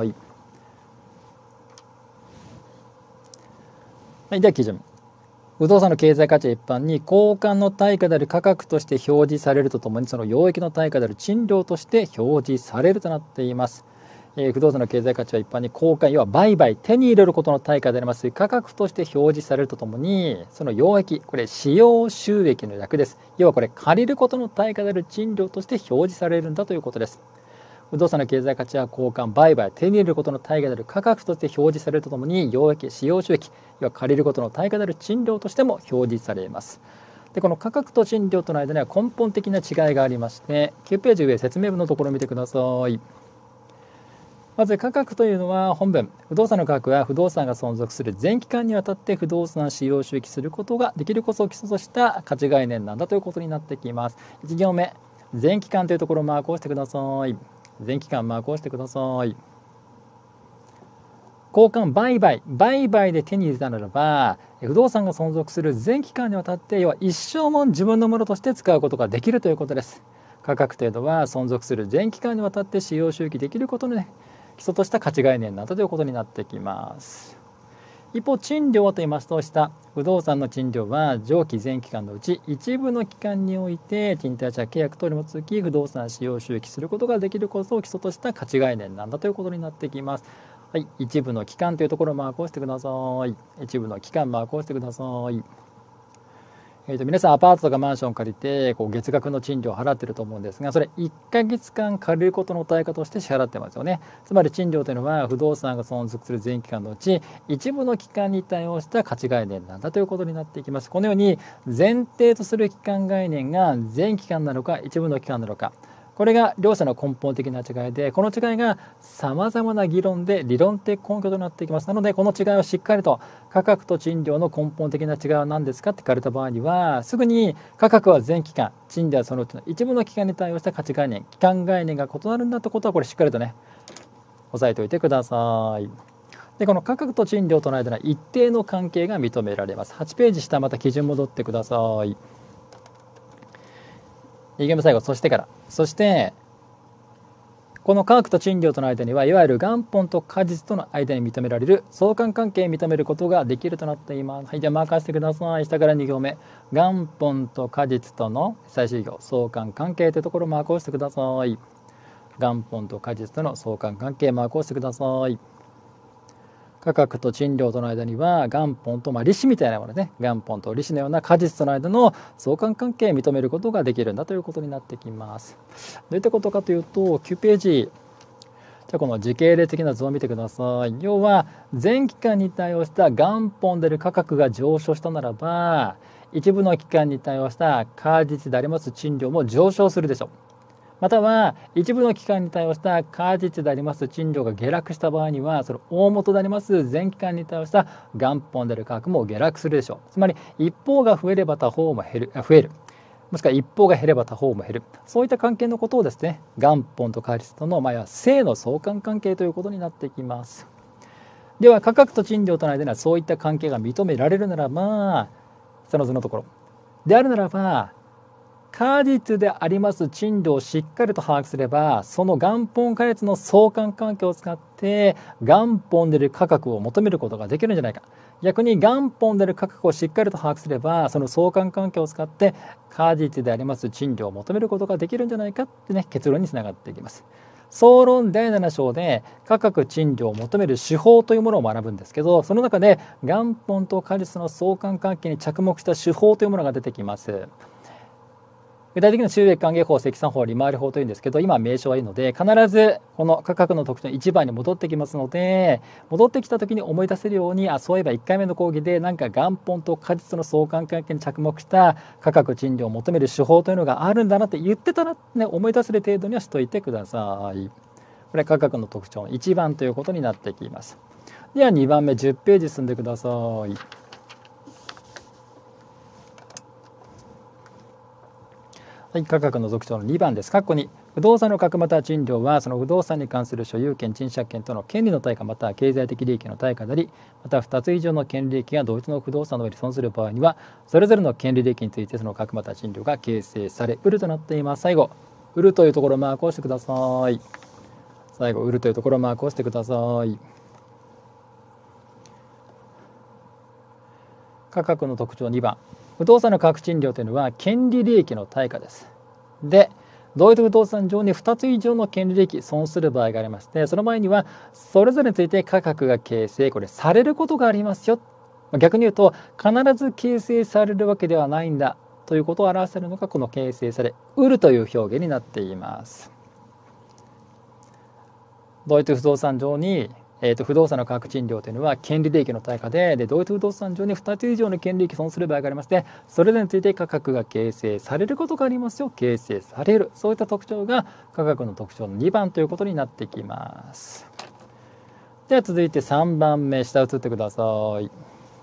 S1: では基準。不動産の経済価値は一般に交換の対価である価格として表示されるとともに、その溶液の対価である賃料として表示されるとなっています。えー、不動産の経済価値は一般に交換、要は売買、手に入れることの対価であります価格として表示されるとともに、その溶液、これ使用収益の略です。要はこれ借りることの対価である賃料として表示されるんだということです。不動産の経済価値は交換、売買、手に入れることの対価である価格として表示されるとともに、溶液、使用収益、要は借りることの対価である賃料としても表示されます。でこの価格と賃料との間には根本的な違いがありまして、きゅうページ上説明文のところを見てください。まず価格というのは本文、不動産の価格は不動産が存続する全期間にわたって不動産使用収益することができることを基礎とした価値概念なんだということになってきます。いち行目、全期間というところをマークをしてください。全期間マークをしてください。交換、売買、売買で手に入れたならば、不動産が存続する全期間にわたって、要は一生も自分のものとして使うことができるということです。価格というのは存続する全期間にわたって使用収益できることの、ね、基礎とした価値概念などということになってきます。一方、賃料はと言いますと、下、不動産の賃料は上記全期間のうち一部の期間において賃貸借契約等に基づき不動産使用収益することができることを基礎とした価値概念なんだということになってきます。はい、一部の期間というところをマークをしてください。一部の期間マークをしてください。えー、と皆さんアパートとかマンション借りてこう月額の賃料を払ってると思うんですが、それいっかげつかん借りることの対価として支払ってますよね。つまり賃料というのは不動産が存続する全期間のうち一部の期間に対応した価値概念なんだということになっていきます。このように前提とする期間概念が全期間なのか一部の期間なのか、これが両者の根本的な違いで、この違いがさまざまな議論で理論的根拠となっていきます。なのでこの違いをしっかりと、価格と賃料の根本的な違いは何ですかって聞かれた場合には、すぐに価格は全期間、賃料はそのうちの一部の期間に対応した価値概念、期間概念が異なるんだということは、これしっかりとね押さえておいてください。でこの価格と賃料との間には一定の関係が認められます。はちページ下また基準戻ってください。に行目最後、そしてから、そしてこの価格と賃料との間には、いわゆる元本と果実との間に認められる相関関係を認めることができるとなっています。はい、じゃあマーカーしてください。下からに行目、元本と果実との最終行相関関係というところをマークをしてください。元本と果実との相関関係マークをしてください。価格と賃料との間には元本と、まあ、利子みたいなものね、元本と利子のような果実との間の相関関係を認めることができるんだということになってきます。どういったことかというと、きゅうページ、 じゃあこの時系列的な図を見てください。要は全期間に対応した元本である価格が上昇したならば、一部の期間に対応した果実であります賃料も上昇するでしょう。または一部の期間に対応した果実であります賃料が下落した場合には、その大元であります全期間に対応した元本である価格も下落するでしょう。つまり一方が増えれば他方も減る、増える。もしくは一方が減れば他方も減る、そういった関係のことをですね、元本と果実との、まあ、正の相関関係ということになってきます。では価格と賃料との間にはそういった関係が認められるならば、下の図のところであるならば、果実であります賃料をしっかりと把握すれば、その元本果実の相関関係を使って元本である価格を求めることができるんじゃないか。逆に元本である価格をしっかりと把握すれば、その相関関係を使って果実であります賃料を求めることができるんじゃないかってね、結論につながっていきます。総論だいなな章で価格賃料を求める手法というものを学ぶんですけど、その中で元本と果実の相関関係に着目した手法というものが出てきます。具体的な収益還元法、積算法、利回り法というんですけど、今は名称はいいので、必ずこの価格の特徴のいちばんに戻ってきますので、戻ってきた時に思い出せるように、あ、そういえばいっかいめの講義でなんか元本と果実の相関関係に着目した価格賃料を求める手法というのがあるんだなって言ってたら、ね、思い出せる程度にはしといてください。これ価格の特徴のいちばんということになってきます。ではにばんめ、じゅっページ進んでください。はい、価格の特徴のにばんです。括弧に、不動産の価格または賃料はその不動産に関する所有権、賃借権との権利の対価または経済的利益の対価であり、またふたつ以上の権利利益が同一の不動産の上に損する場合には、それぞれの権利利益についてその価格または賃料が形成されうるとなっています。最後、売るというところをマークをしてください。最後、売るというところをマークをしてください。価格の特徴にばん。不動産の価格賃料というのは権利利益の対価です。で、同一不動産上にふたつ以上の権利利益損する場合がありまして、その前にはそれぞれについて価格が形成、これされることがありますよ。逆に言うと必ず形成されるわけではないんだということを表せるのがこの形成されうるという表現になっています。同一不動産上にえー、と不動産の価格賃料というのは権利利益の対価で、で同一不動産上にふたつ以上の権利利益損する場合がありまして、それらについて価格が形成されることがありますよ。形成される、そういった特徴が価格の特徴のにばんということになってきます。では続いてさんばんめ、下移ってください。はい、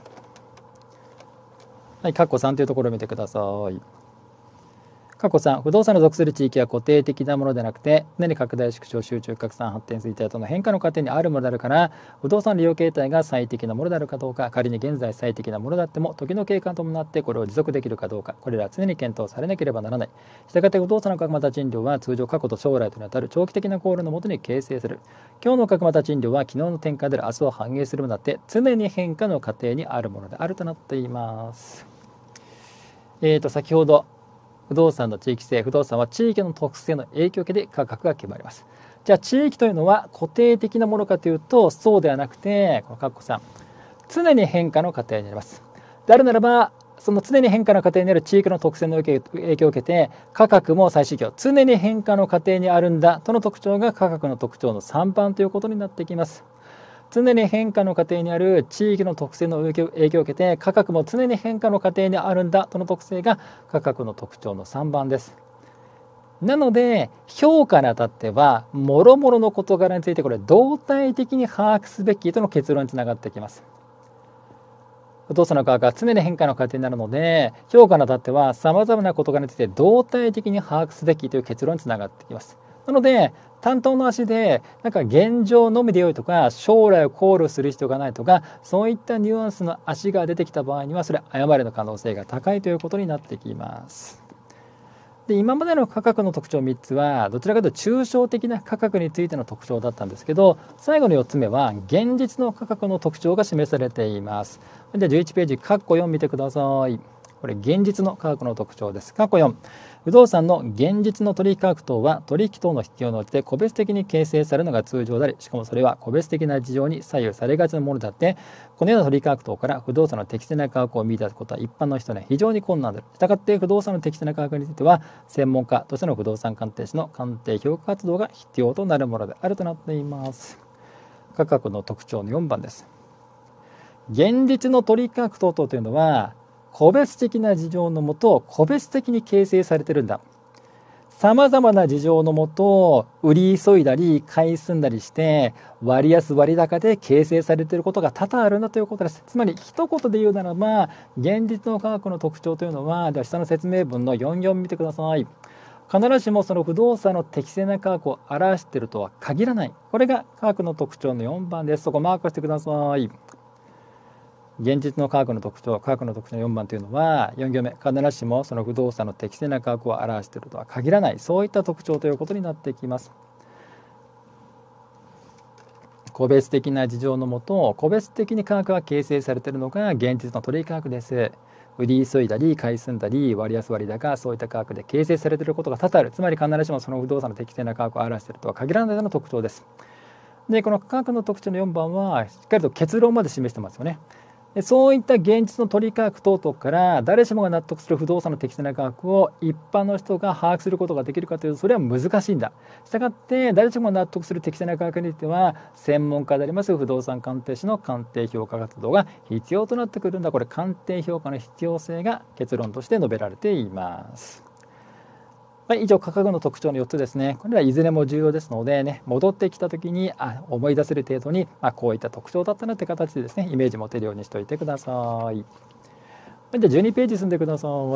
S1: 括弧さんというところを見てください。括弧さん、不動産の属する地域は固定的なものでなくて、常に拡大縮小集中拡散発展衰退との変化の過程にあるものであるから、不動産利用形態が最適なものであるかどうか、仮に現在最適なものであっても時の経過に伴ってこれを持続できるかどうか、これらは常に検討されなければならない。したがって不動産の価格また賃料は通常過去と将来とにあたる長期的な考慮のもとに形成する。今日の価格また賃料は昨日の転換である明日を反映するものであって、常に変化の過程にあるものであるとなっています。えーと先ほど不動産の地域性、不動産は地域の特性の影響を受けて価格が決まります。じゃあ地域というのは固定的なものかというとそうではなくて、この括弧さん、常に変化の過程にあります。であるならば、その常に変化の過程にある地域の特性の影響を受けて価格も最終形常に変化の過程にあるんだとの特徴が価格の特徴のさんばんということになってきます。常に変化の過程にある地域の特性の影響を受けて価格も常に変化の過程にあるんだとの特性が価格の特徴のさんばんです。なので評価にあたっては諸々の事柄についてこれ動体的に把握すべきとの結論につながってきます。不動産の価格は常に変化の過程になるので、評価にあたってはさまざまな事柄について動体的に把握すべきという結論につながってきます。なので担当の足でなんか現状のみでよいとか将来を考慮する必要がないとか、そういったニュアンスの足が出てきた場合にはそれ誤りの可能性が高いということになってきます。で今までの価格の特徴みっつはどちらかというと抽象的な価格についての特徴だったんですけど、最後のよっつめは現実の価格の特徴が示されています。でじゅういちページ括弧よん見てください。 これ現実の価格の特徴です。括弧よん、不動産の現実の取引価格等は取引等の必要に応じて個別的に形成されるのが通常であり、しかもそれは個別的な事情に左右されがちなものであって、このような取引価格等から不動産の適正な価格を見出すことは一般の人には非常に困難である。したがって不動産の適正な価格については専門家としての不動産鑑定士の鑑定評価活動が必要となるものであるとなっています。価格の特徴のよんばんです。現実の取引価格等々というのは個別的な事情のもと個別的に形成されているんだ。さまざまな事情のもと売り急いだり買い進んだりして割安割高で形成されていることが多々あるんだということです。つまり一言で言うならば現実の価格の特徴というのは、では下の説明文のよん行見てください。必ずしもその不動産の適正な価格を表しているとは限らない。これが価格の特徴のよんばんです。そこマークしてください。現実の価格の特徴、価格の特徴のよんばんというのはよん行目、必ずしもその不動産の適正な価格を表しているとは限らない、そういった特徴ということになってきます。個別的な事情のもと個別的に価格が形成されているのが現実の取引価格です。売り急いだり買い進んだり割安割高、そういった価格で形成されていることが多々ある。つまり必ずしもその不動産の適正な価格を表しているとは限らないような特徴です。でこの価格の特徴のよんばんはしっかりと結論まで示してますよね。でそういった現実の取引価格等々から誰しもが納得する不動産の適正な価格を一般の人が把握することができるかというとそれは難しいんだ。したがって誰しもが納得する適正な価格については専門家であります不動産鑑定士の鑑定評価活動が必要となってくるんだ。これ鑑定評価の必要性が結論として述べられています。はい、以上価格の特徴のよっつですね。これはいずれも重要ですのでね、戻ってきた時にあ思い出せる程度に、まあ、こういった特徴だったなって形でですねイメージ持てるようにしておいてください。はい、じゃあじゅうにページ進んでください。はい、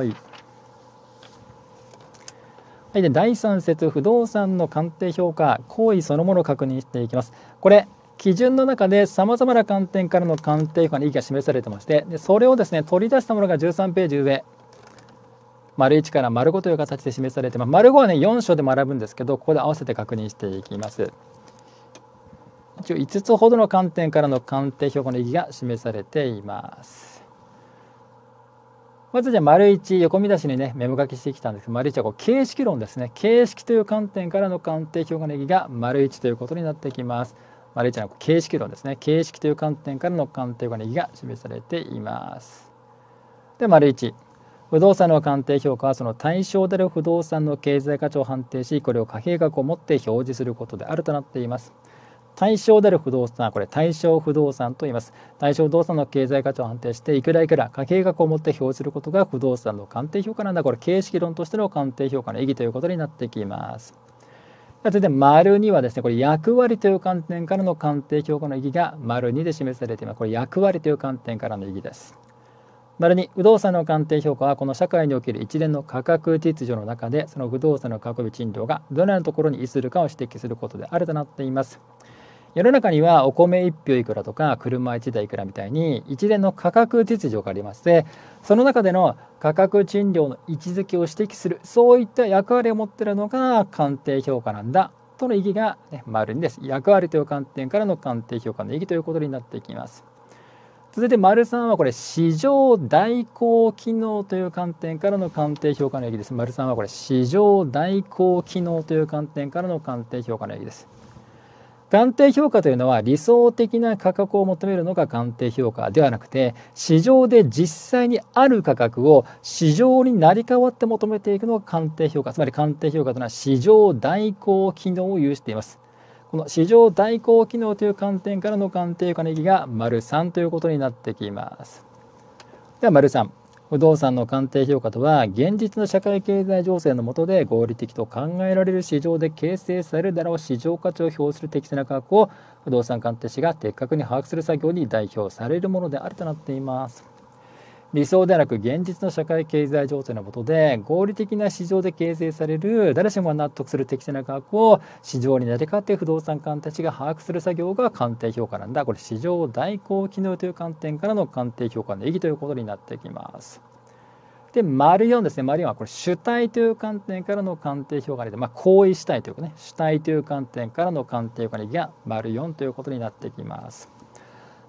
S1: でだいさん節、不動産の鑑定評価行為そのものを確認していきます。これ基準の中でさまざまな観点からの鑑定評価の意義が示されてまして、でそれをですね取り出したものがじゅうさんページ上、丸いちから丸ごという形で示されてます。丸ごはねよん章で学ぶんですけど、ここで合わせて確認していきます。一応いつつほどの観点からの鑑定評価の意義が示されています。まずじゃあ丸いち、横見出しにねメモ書きしてきたんですけど、丸いちはこう形式論ですね。形式という観点からの鑑定評価の意義が丸いちということになってきます。丸いちは形式論ですね。形式という観点からの鑑定評価の意義が示されています。で丸いち、不動産の鑑定評価はその対象である不動産の経済価値を判定し、これを貨幣額をもって表示することであるとなっています。対象である不動産、これ対象不動産と言います。対象不動産の経済価値を判定していくらいくら貨幣額をもって表示することが不動産の鑑定評価なんだ。これ形式論としての鑑定評価の意義ということになってきます。続いて丸にはですね、これ役割という観点からの鑑定評価の意義が丸にで示されています。これ役割という観点からの意義です。丸に、不動産の鑑定評価はこの社会における一連の価格秩序の中でその不動産の価格賃料がどのようなところに位置するかを指摘することであるとなっています。世の中にはお米いっぴょういくらとか車いちだいいくらみたいに一連の価格秩序がありまして、その中での価格賃料の位置づけを指摘する、そういった役割を持っているのが鑑定評価なんだとの意義が、ね、丸にです。役割という観点からの鑑定評価の意義ということになっていきます。続いて丸さんはこれ市場代行機能という観点からの鑑定評価の意義です。丸さんはこれ市場代行機能という観点からの鑑定評価の意義です。鑑定評価というのは理想的な価格を求めるのが鑑定評価ではなくて、市場で実際にある価格を市場に成り代わって求めていくのが鑑定評価。つまり鑑定評価というのは市場代行機能を有しています。この市場代行機能という観点からの鑑定評価の意義が丸さんということになってきます。では丸さん、不動産の鑑定評価とは現実の社会経済情勢の下で合理的と考えられる市場で形成されるだろう市場価値を表する適正な価格を不動産鑑定士が的確に把握する作業に代表されるものであるとなっています。理想ではなく現実の社会経済情勢の下で合理的な市場で形成される誰しもが納得する適正な価格を市場に成り代わって不動産鑑定士が把握する作業が鑑定評価なんだ。これ市場代行機能という観点からの鑑定評価の意義ということになってきます。で丸よんですね。丸よんはこれ主体という観点からの鑑定評価で、まあ、行為主体というかね、主体という観点からの鑑定評価の意義が丸よんということになってきます。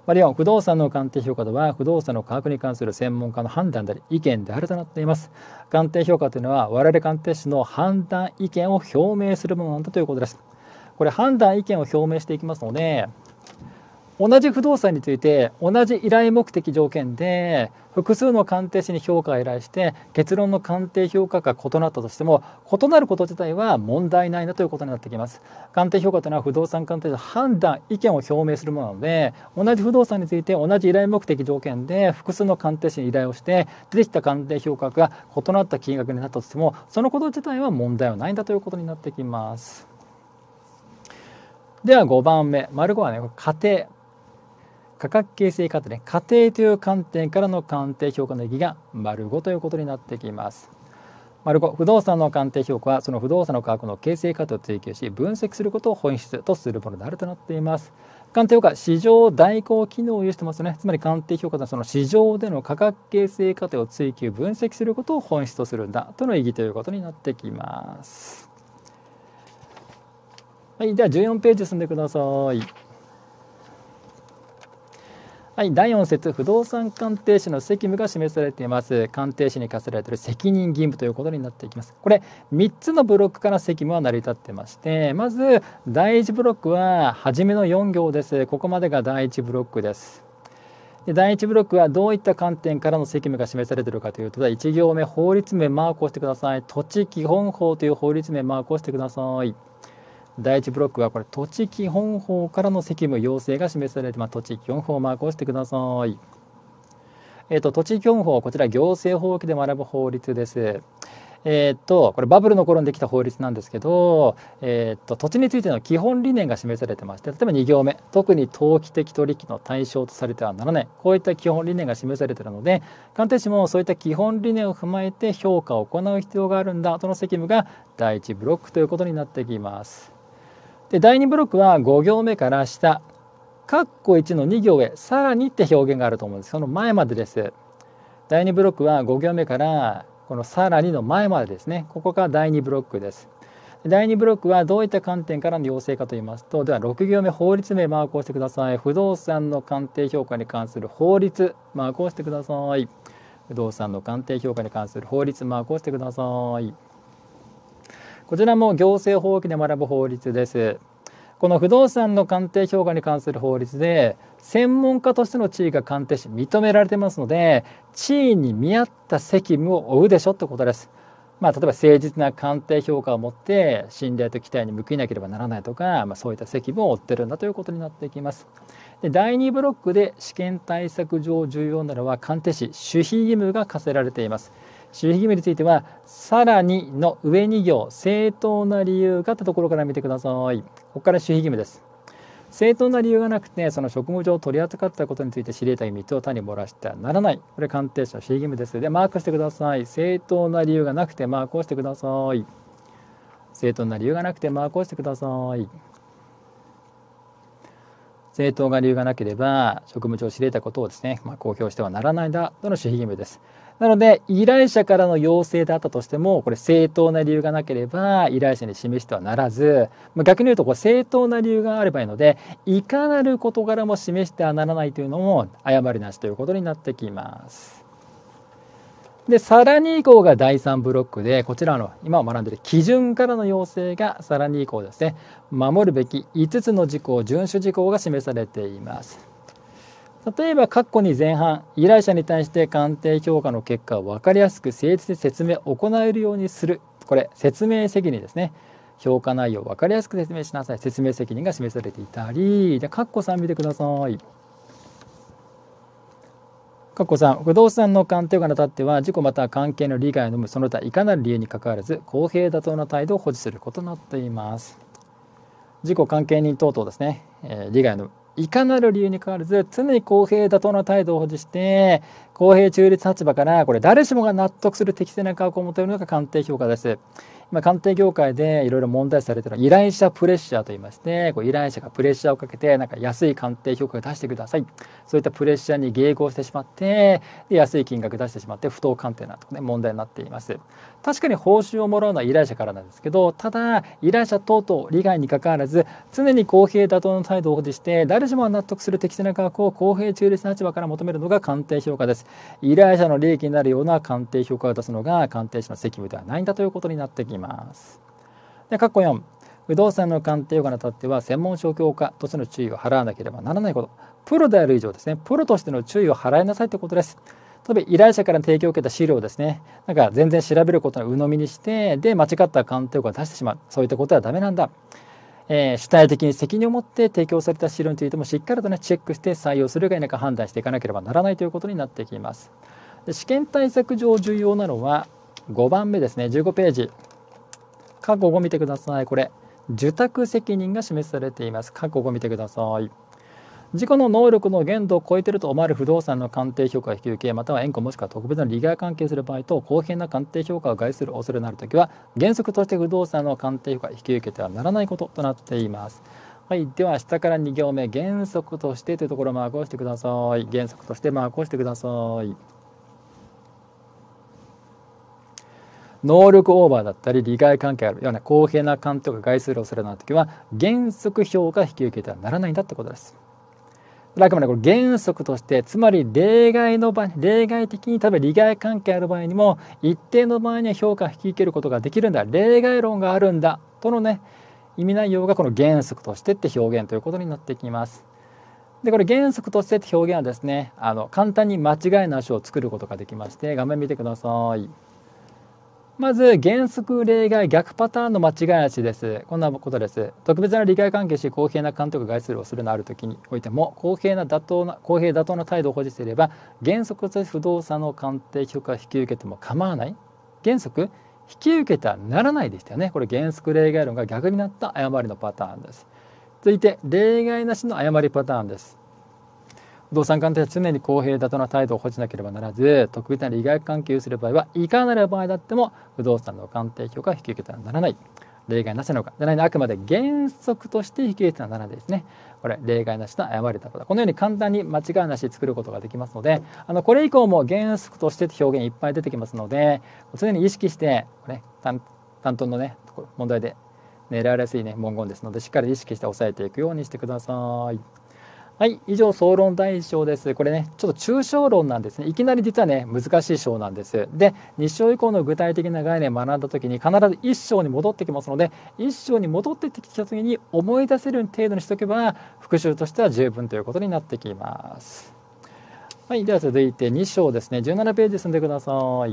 S1: よん、不動産の鑑定評価とは不動産の価格に関する専門家の判断であり意見であるとなっています。鑑定評価というのは我々鑑定士の判断意見を表明するものなんだということです。これ判断意見を表明していきますので、同じ不動産について同じ依頼目的条件で複数の鑑定士に評価を依頼して結論の鑑定評価が異なったとしても、異なること自体は問題ないなということになってきます。鑑定評価というのは不動産鑑定士の判断意見を表明するものなので、同じ不動産について同じ依頼目的条件で複数の鑑定士に依頼をして出てきた鑑定評価が異なった金額になったとしても、そのこと自体は問題はないんだということになってきます。ではごばんめ、丸ごはね、家庭価格形成過程ね、家庭という観点からの鑑定評価の意義が丸ごということになってきます。丸ご、不動産の鑑定評価はその不動産の価格の形成過程を追求し分析することを本質とするものであるとなっています。鑑定評価、市場代行機能を有してますね。つまり鑑定評価はその市場での価格形成過程を追求分析することを本質とするんだとの意義ということになってきます。はい、ではじゅうよんページ進んでください。はい、だいよん節、不動産鑑定士の責務が示されています。鑑定士に課せられている責任義務ということになっていきます。これみっつのブロックから責務は成り立ってまして、まずだいいちブロックは初めのよん行です。ここまでがだいいちブロックです。でだいいちブロックはどういった観点からの責務が示されているかというと、いち行目、法律名マークをしてください。土地基本法という法律名マークをしてください。だいいちブロックはこれ土地基本法からの責務要請が示されて、まあ、土地基本法をマークをしてください。えーと、土地基本法はこちら行政法規で学ぶ法律です。えーと、これバブルの頃にできた法律なんですけど、えーと、土地についての基本理念が示されてまして、例えばに行目、特に投機的取引の対象とされてはならない、こういった基本理念が示されているので、鑑定士もそういった基本理念を踏まえて評価を行う必要があるんだとの責務がだいいちブロックということになってきます。でだいにブロックはご行目から下、括弧いちのに行へさらにって表現があると思うんです。その前までです。だいにブロックはご行目からこのさらにの前までですね。ここがだいにブロックです。だいにブロックはどういった観点からの要請かといいますと、ではろく行目、法律名マークをしてください。不動産の鑑定評価に関する法律マークをしてください。不動産の鑑定評価に関する法律マークをしてください。こちらも行政法規で学ぶ法律です。この不動産の鑑定評価に関する法律で専門家としての地位が鑑定士認められてますので、地位に見合った責務を負うでしょってことです。まあ、例えば誠実な鑑定評価を持って信頼と期待に報いなければならないとか、まあ、そういった責務を負ってるんだということになっていきます。でだいにブロックで試験対策上重要なのは鑑定士守秘義務が課せられています。守秘義務についてはさらにの上に行、正当な理由がってところから見てください。ここから守秘義務です。正当な理由がなくてその職務上取り扱ったことについて知り得た秘密を他に漏らしてはならない。これ鑑定士の守秘義務です。でマークしてください。正当な理由がなくてマークをしてください。正当な理由がなくてマークをしてください。正当な理由がなければ職務上知り得たことをですね、まあ、公表してはならないんだとの守秘義務です。なので依頼者からの要請であったとしても、これ正当な理由がなければ依頼者に示してはならず、逆に言うとこう正当な理由があればいいので、いかなる事柄も示してはならないというのも誤りなしということになってきます。でさらに以降がだいさんブロックで、こちらの今学んでいる基準からの要請がさらに以降ですね。守るべきいつつの事項、遵守事項が示されています。例えば括弧に前半、依頼者に対して鑑定評価の結果を分かりやすく誠実に説明を行えるようにする、これ説明責任ですね。評価内容を分かりやすく説明しなさい、説明責任が示されていたり、じゃ括弧さん見てください。括弧さん、不動産の鑑定評価にあたっては事故または関係の利害の有無その他いかなる理由にかかわらず公平妥当な態度を保持することになっています。事故関係人等々ですね、えー、利害のいかなる理由にかかわらず常に公平妥当な態度を保持して公平中立立場からこれ誰しもが納得する適正な価格を求めるのが鑑定評価です。 今鑑定業界でいろいろ問題視されているのは依頼者プレッシャーといいまして、こう依頼者がプレッシャーをかけてなんか安い鑑定評価を出してください、そういったプレッシャーに迎合してしまってで安い金額出してしまって不当鑑定などね問題になっています。確かに報酬をもらうのは依頼者からなんですけど、ただ依頼者等々利害にかかわらず常に公平妥当な態度を保持して誰しもが納得する適正な価格を公平中立な立場から求めるのが鑑定評価です。依頼者の利益になるような鑑定評価を出すのが鑑定士の責務ではないんだということになってきます。で、括弧よん、不動産の鑑定評価にあたっては専門状況下としての注意を払わなければならないこと、プロである以上ですね、プロとしての注意を払いなさいということです。例えば依頼者から提供を受けた資料をですね、なんか全然調べることを鵜呑みにしてで間違った鑑定評価を出してしまう、そういったことはダメなんだ。えー、主体的に責任を持って提供された資料についてもしっかりとねチェックして採用するか否か判断していかなければならないということになってきます。で、試験対策上重要なのはごばんめですね、じゅうごページ、括弧ご見てください。これ受託責任が示されています。括弧ご見てください。自己の能力の限度を超えていると思われる不動産の鑑定評価を引き受け、または縁故もしくは特別な利害関係する場合と公平な鑑定評価を害する恐れのあるときは原則として不動産の鑑定評価を引き受けてはならないこととなっています。はい、では下からに行目、原則としてというところをマークをしてください。原則としてマークをしてください。能力オーバーだったり利害関係あるような公平な鑑定が害する恐れのあるときは原則評価を引き受けてはならないんだってことです。あくまでこれ原則として、つまり例外の場合、例外的に例えば利害関係ある場合にも一定の場合には評価を引き受けることができるんだ、例外論があるんだとのね意味内容がこの原則としてって表現ということになってきます。で、これ原則としてって表現はですね、あの簡単に間違いなしを作ることができまして、画面見てください。まず原則例外逆パターンの間違いなしです。こんなことです。特別な利害関係し公平な鑑定が害する恐れのあるときにおいても公平な妥当な公平妥当な態度を保持していれば原則として不動産の鑑定許可を引き受けても構わない。原則引き受けてはならないでしたよね。これ原則例外論が逆になった誤りのパターンです。続いて例外なしの誤りパターンです。不動産鑑定は常に公平妥当な態度を保持なければならず、特別な利害関係をする場合はいかなる場合だっても不動産の鑑定評価を引き受けてはならない。例外なしなのかじゃないの、あくまで原則として引き受けてはならないですね。これ例外なしの誤りだと。このように簡単に間違いなし作ることができますので、あのこれ以降も原則としてって表現いっぱい出てきますので、常に意識して、ね、担当のね問題で狙われやすいね文言ですので、しっかり意識して押さえていくようにしてください。はい、以上総論だいいっ章です。これねちょっと抽象論なんですね。いきなり実はね難しい章なんです。でに章以降の具体的な概念を学んだ時に必ずいっ章に戻ってきますので、いっ章に戻ってきた時に思い出せる程度にしておけば復習としては十分ということになってきます。はい、では続いてに章ですね。じゅうななページ進んでください。はい、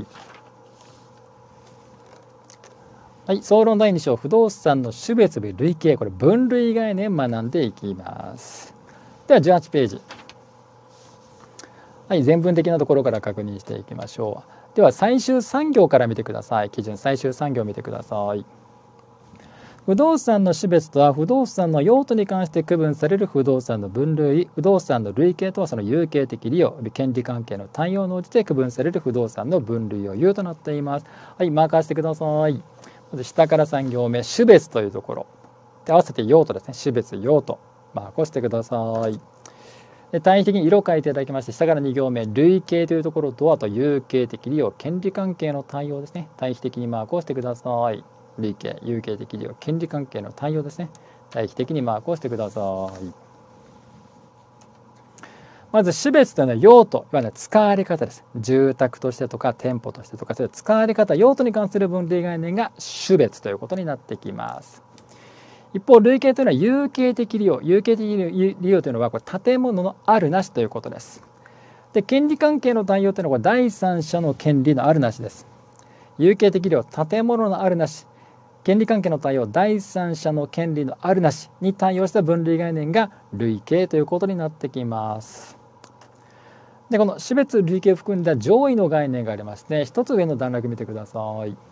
S1: 総論だいに章、不動産の種別類型、これ分類概念学んでいきます。ではじゅうはちページ、はい、全文的なところから確認していきましょう。では最終さん行から見てください。基準最終さん行を見てください。不動産の種別とは不動産の用途に関して区分される不動産の分類、不動産の類型とはその有形的利用、権利関係の単様に応じて区分される不動産の分類を言うとなっています。はい、マーカーしてください。まず下からさん行目、種別というところで合わせて用途ですね。種別用途マークをしてください。で単位的に色を変えていただきまして、下からに行目、類型というところとあと有形的利用、権利関係の対応ですね。対比的にマークをしてください。類型、有形的利用、権利関係の対応ですね。対比的にマークをしてください。まず種別というのは用途、いわゆる使われ方です。住宅としてとか店舗としてとか、そういう使われ方、用途に関する分類概念が種別ということになってきます。一方、類型というのは有形的利用。有形的利用というのはこれ建物のあるなしということです。で、権利関係の対応というのは第三者の権利のあるなしです。有形的利用、建物のあるなし。権利関係の対応、第三者の権利のあるなしに対応した分類概念が類型ということになってきます。で、この種別類型を含んだ上位の概念がありまして、一つ上の段落見てください。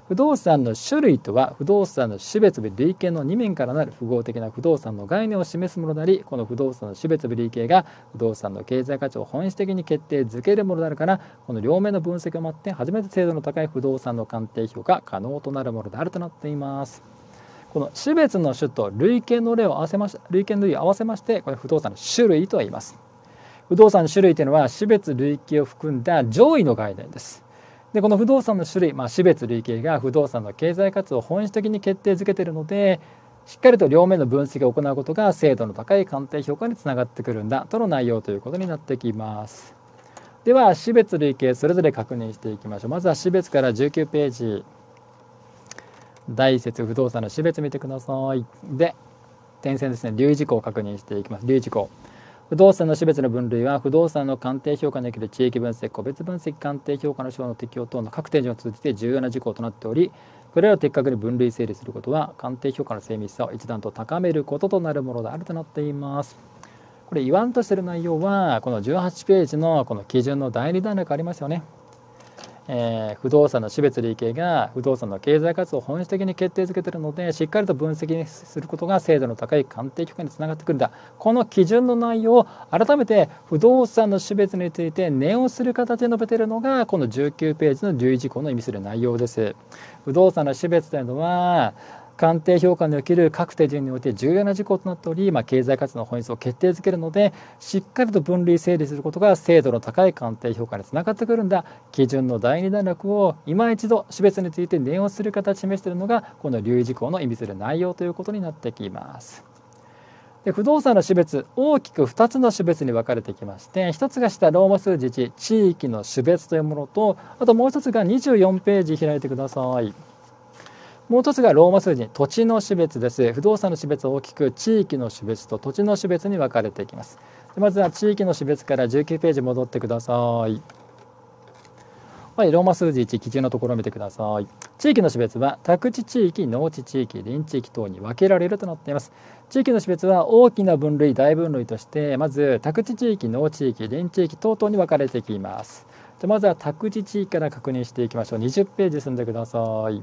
S1: 不動産の種類とは不動産の種別部類型のに面からなる符号的な不動産の概念を示すものであり、この不動産の種別部類型が不動産の経済価値を本質的に決定づけるものであるから、この両面の分析をもって初めて精度の高い不動産の鑑定評価可能となるものであるとなっています。この種別の種と類型の例を合わせまし類型の類を合わせまして、これ不動産の種類と言います。不動産の種類というのは種別類型を含んだ上位の概念です。でこの不動産の種類、まあ、種別類型が不動産の経済価値を本質的に決定づけているので、しっかりと両面の分析を行うことが精度の高い鑑定評価につながってくるんだとの内容ということになってきます。では種別類型それぞれ確認していきましょう。まずは種別からじゅうきゅうページ、第一節不動産の種別見てください。で点線ですね、留意事項を確認していきます。留意事項、不動産の種別の分類は不動産の鑑定評価における地域分析、個別分析鑑定評価の手法の適用等の各手順を通じて重要な事項となっており、これらを的確に分類整理することは鑑定評価の精密さを一段と高めることとなるものであるとなっています。これ言わんとしている内容はこのじゅうはちページのこの基準のだいに段落ありますよね。えー、不動産の種別類型が不動産の経済価値を本質的に決定づけているので、しっかりと分析することが精度の高い鑑定評価につながってくるんだ。この基準の内容を改めて不動産の種別について念をする形で述べているのがこのじゅうきゅうページの留意事項の意味する内容です。不動産の種別というのは鑑定評価における各手順において重要な事項となっており、まあ、経済価値の本質を決定づけるので、しっかりと分類整理することが精度の高い鑑定評価につながってくるんだ。基準のだいに段落を今一度種別について念をする形で示しているのがこの留意事項の意味する内容ということになってきます。で不動産の種別、大きくふたつの種別に分かれてきまして、ひとつが下ローマ数字いち、地域の種別というものと、あともう一つがにじゅうよんページ開いてください。もう一つがローマ数字土地の種別です。不動産の種別は大きく地域の種別と土地の種別に分かれていきます。まずは地域の種別からじゅうきゅうページ戻ってください。はい、ローマ数字いち、基準のところを見てください。地域の種別は宅地地域、農地地域、林地域等に分けられるとなっています。地域の種別は大きな分類、大分類として、まず宅地地域、農地域、林地域等々に分かれていきます。でまずは宅地地域から確認していきましょう。にじゅうページ進んでください。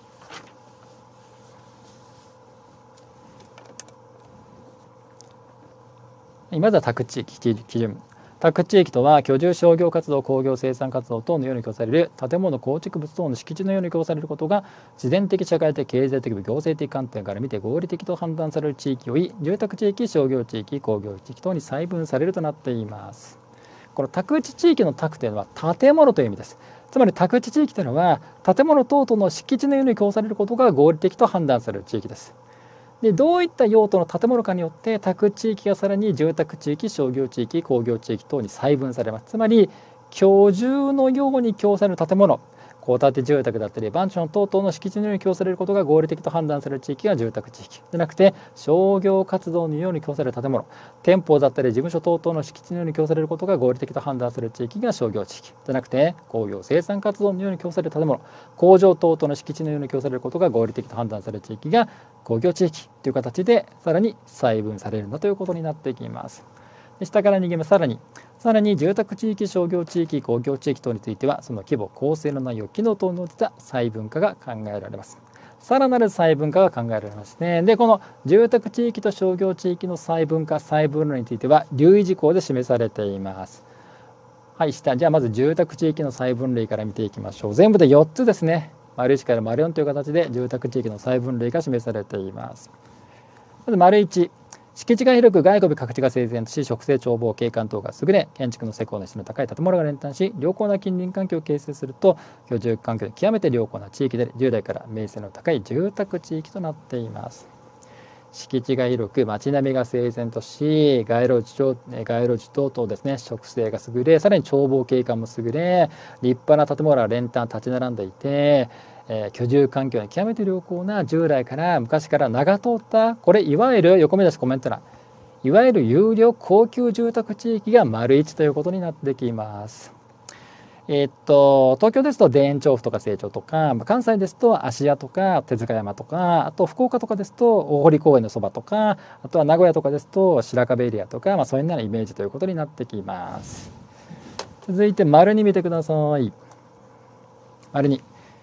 S1: まずは宅地域基準。宅地域とは居住商業活動、工業生産活動等のように供される建物構築物等の敷地のように供されることが自然的社会的経済的行政的観点から見て合理的と判断される地域をい住宅地域、商業地域、工業地域等に細分されるとなっています。この宅地地域の宅というのは建物という意味です。つまり宅地地域というのは建物等々の敷地のように供されることが合理的と判断される地域です。でどういった用途の建物かによって宅地域がさらに住宅地域、商業地域、工業地域等に細分されます。つまり居住のように供される建物、戸建て住宅だったりマンション等々の敷地のように供されることが合理的と判断される地域が住宅地域でなくて、商業活動のように供される建物、店舗だったり事務所等々の敷地のように供されることが合理的と判断される地域が商業地域でなくて、工業生産活動のように供される建物、工場等々の敷地のように供されることが合理的と判断される地域が工業地域という形でさらに細分されるんだということになっていきます。で下からに行きます。さらにさらに住宅地域、商業地域、工業地域等についてはその規模、構成の内容、機能等に応じた細分化が考えられます。さらなる細分化が考えられますね。でこの住宅地域と商業地域の細分化、細分類については留意事項で示されています。はい、下じゃあまず住宅地域の細分類から見ていきましょう。全部でよっつですね。丸いちから丸よんという形で住宅地域の細分類が示されています。まず丸いち、敷地が広く外部各地が整然とし、植生眺望景観等が優れ、建築の施工の質の高い建物が連端し、良好な近隣環境を形成すると居住環境で極めて良好な地域で従来から名声の高い住宅地域となっています。敷地が広く街並みが整然とし、街路樹街路樹等々ですね、植生が優れ、さらに眺望景観も優れ、立派な建物が連端立ち並んでいて、えー、居住環境に極めて良好な従来から昔から名が通った、これいわゆる横目出しコメント欄、いわゆる有料高級住宅地域が丸一ということになってきます。えー、っと東京ですと田園調布とか成長とか、関西ですと芦屋とか手塚山とか、あと福岡とかですと大堀公園のそばとか、あとは名古屋とかですと白壁エリアとか、まあ、そういうようなイメージということになってきます。続いて丸に見てください。丸に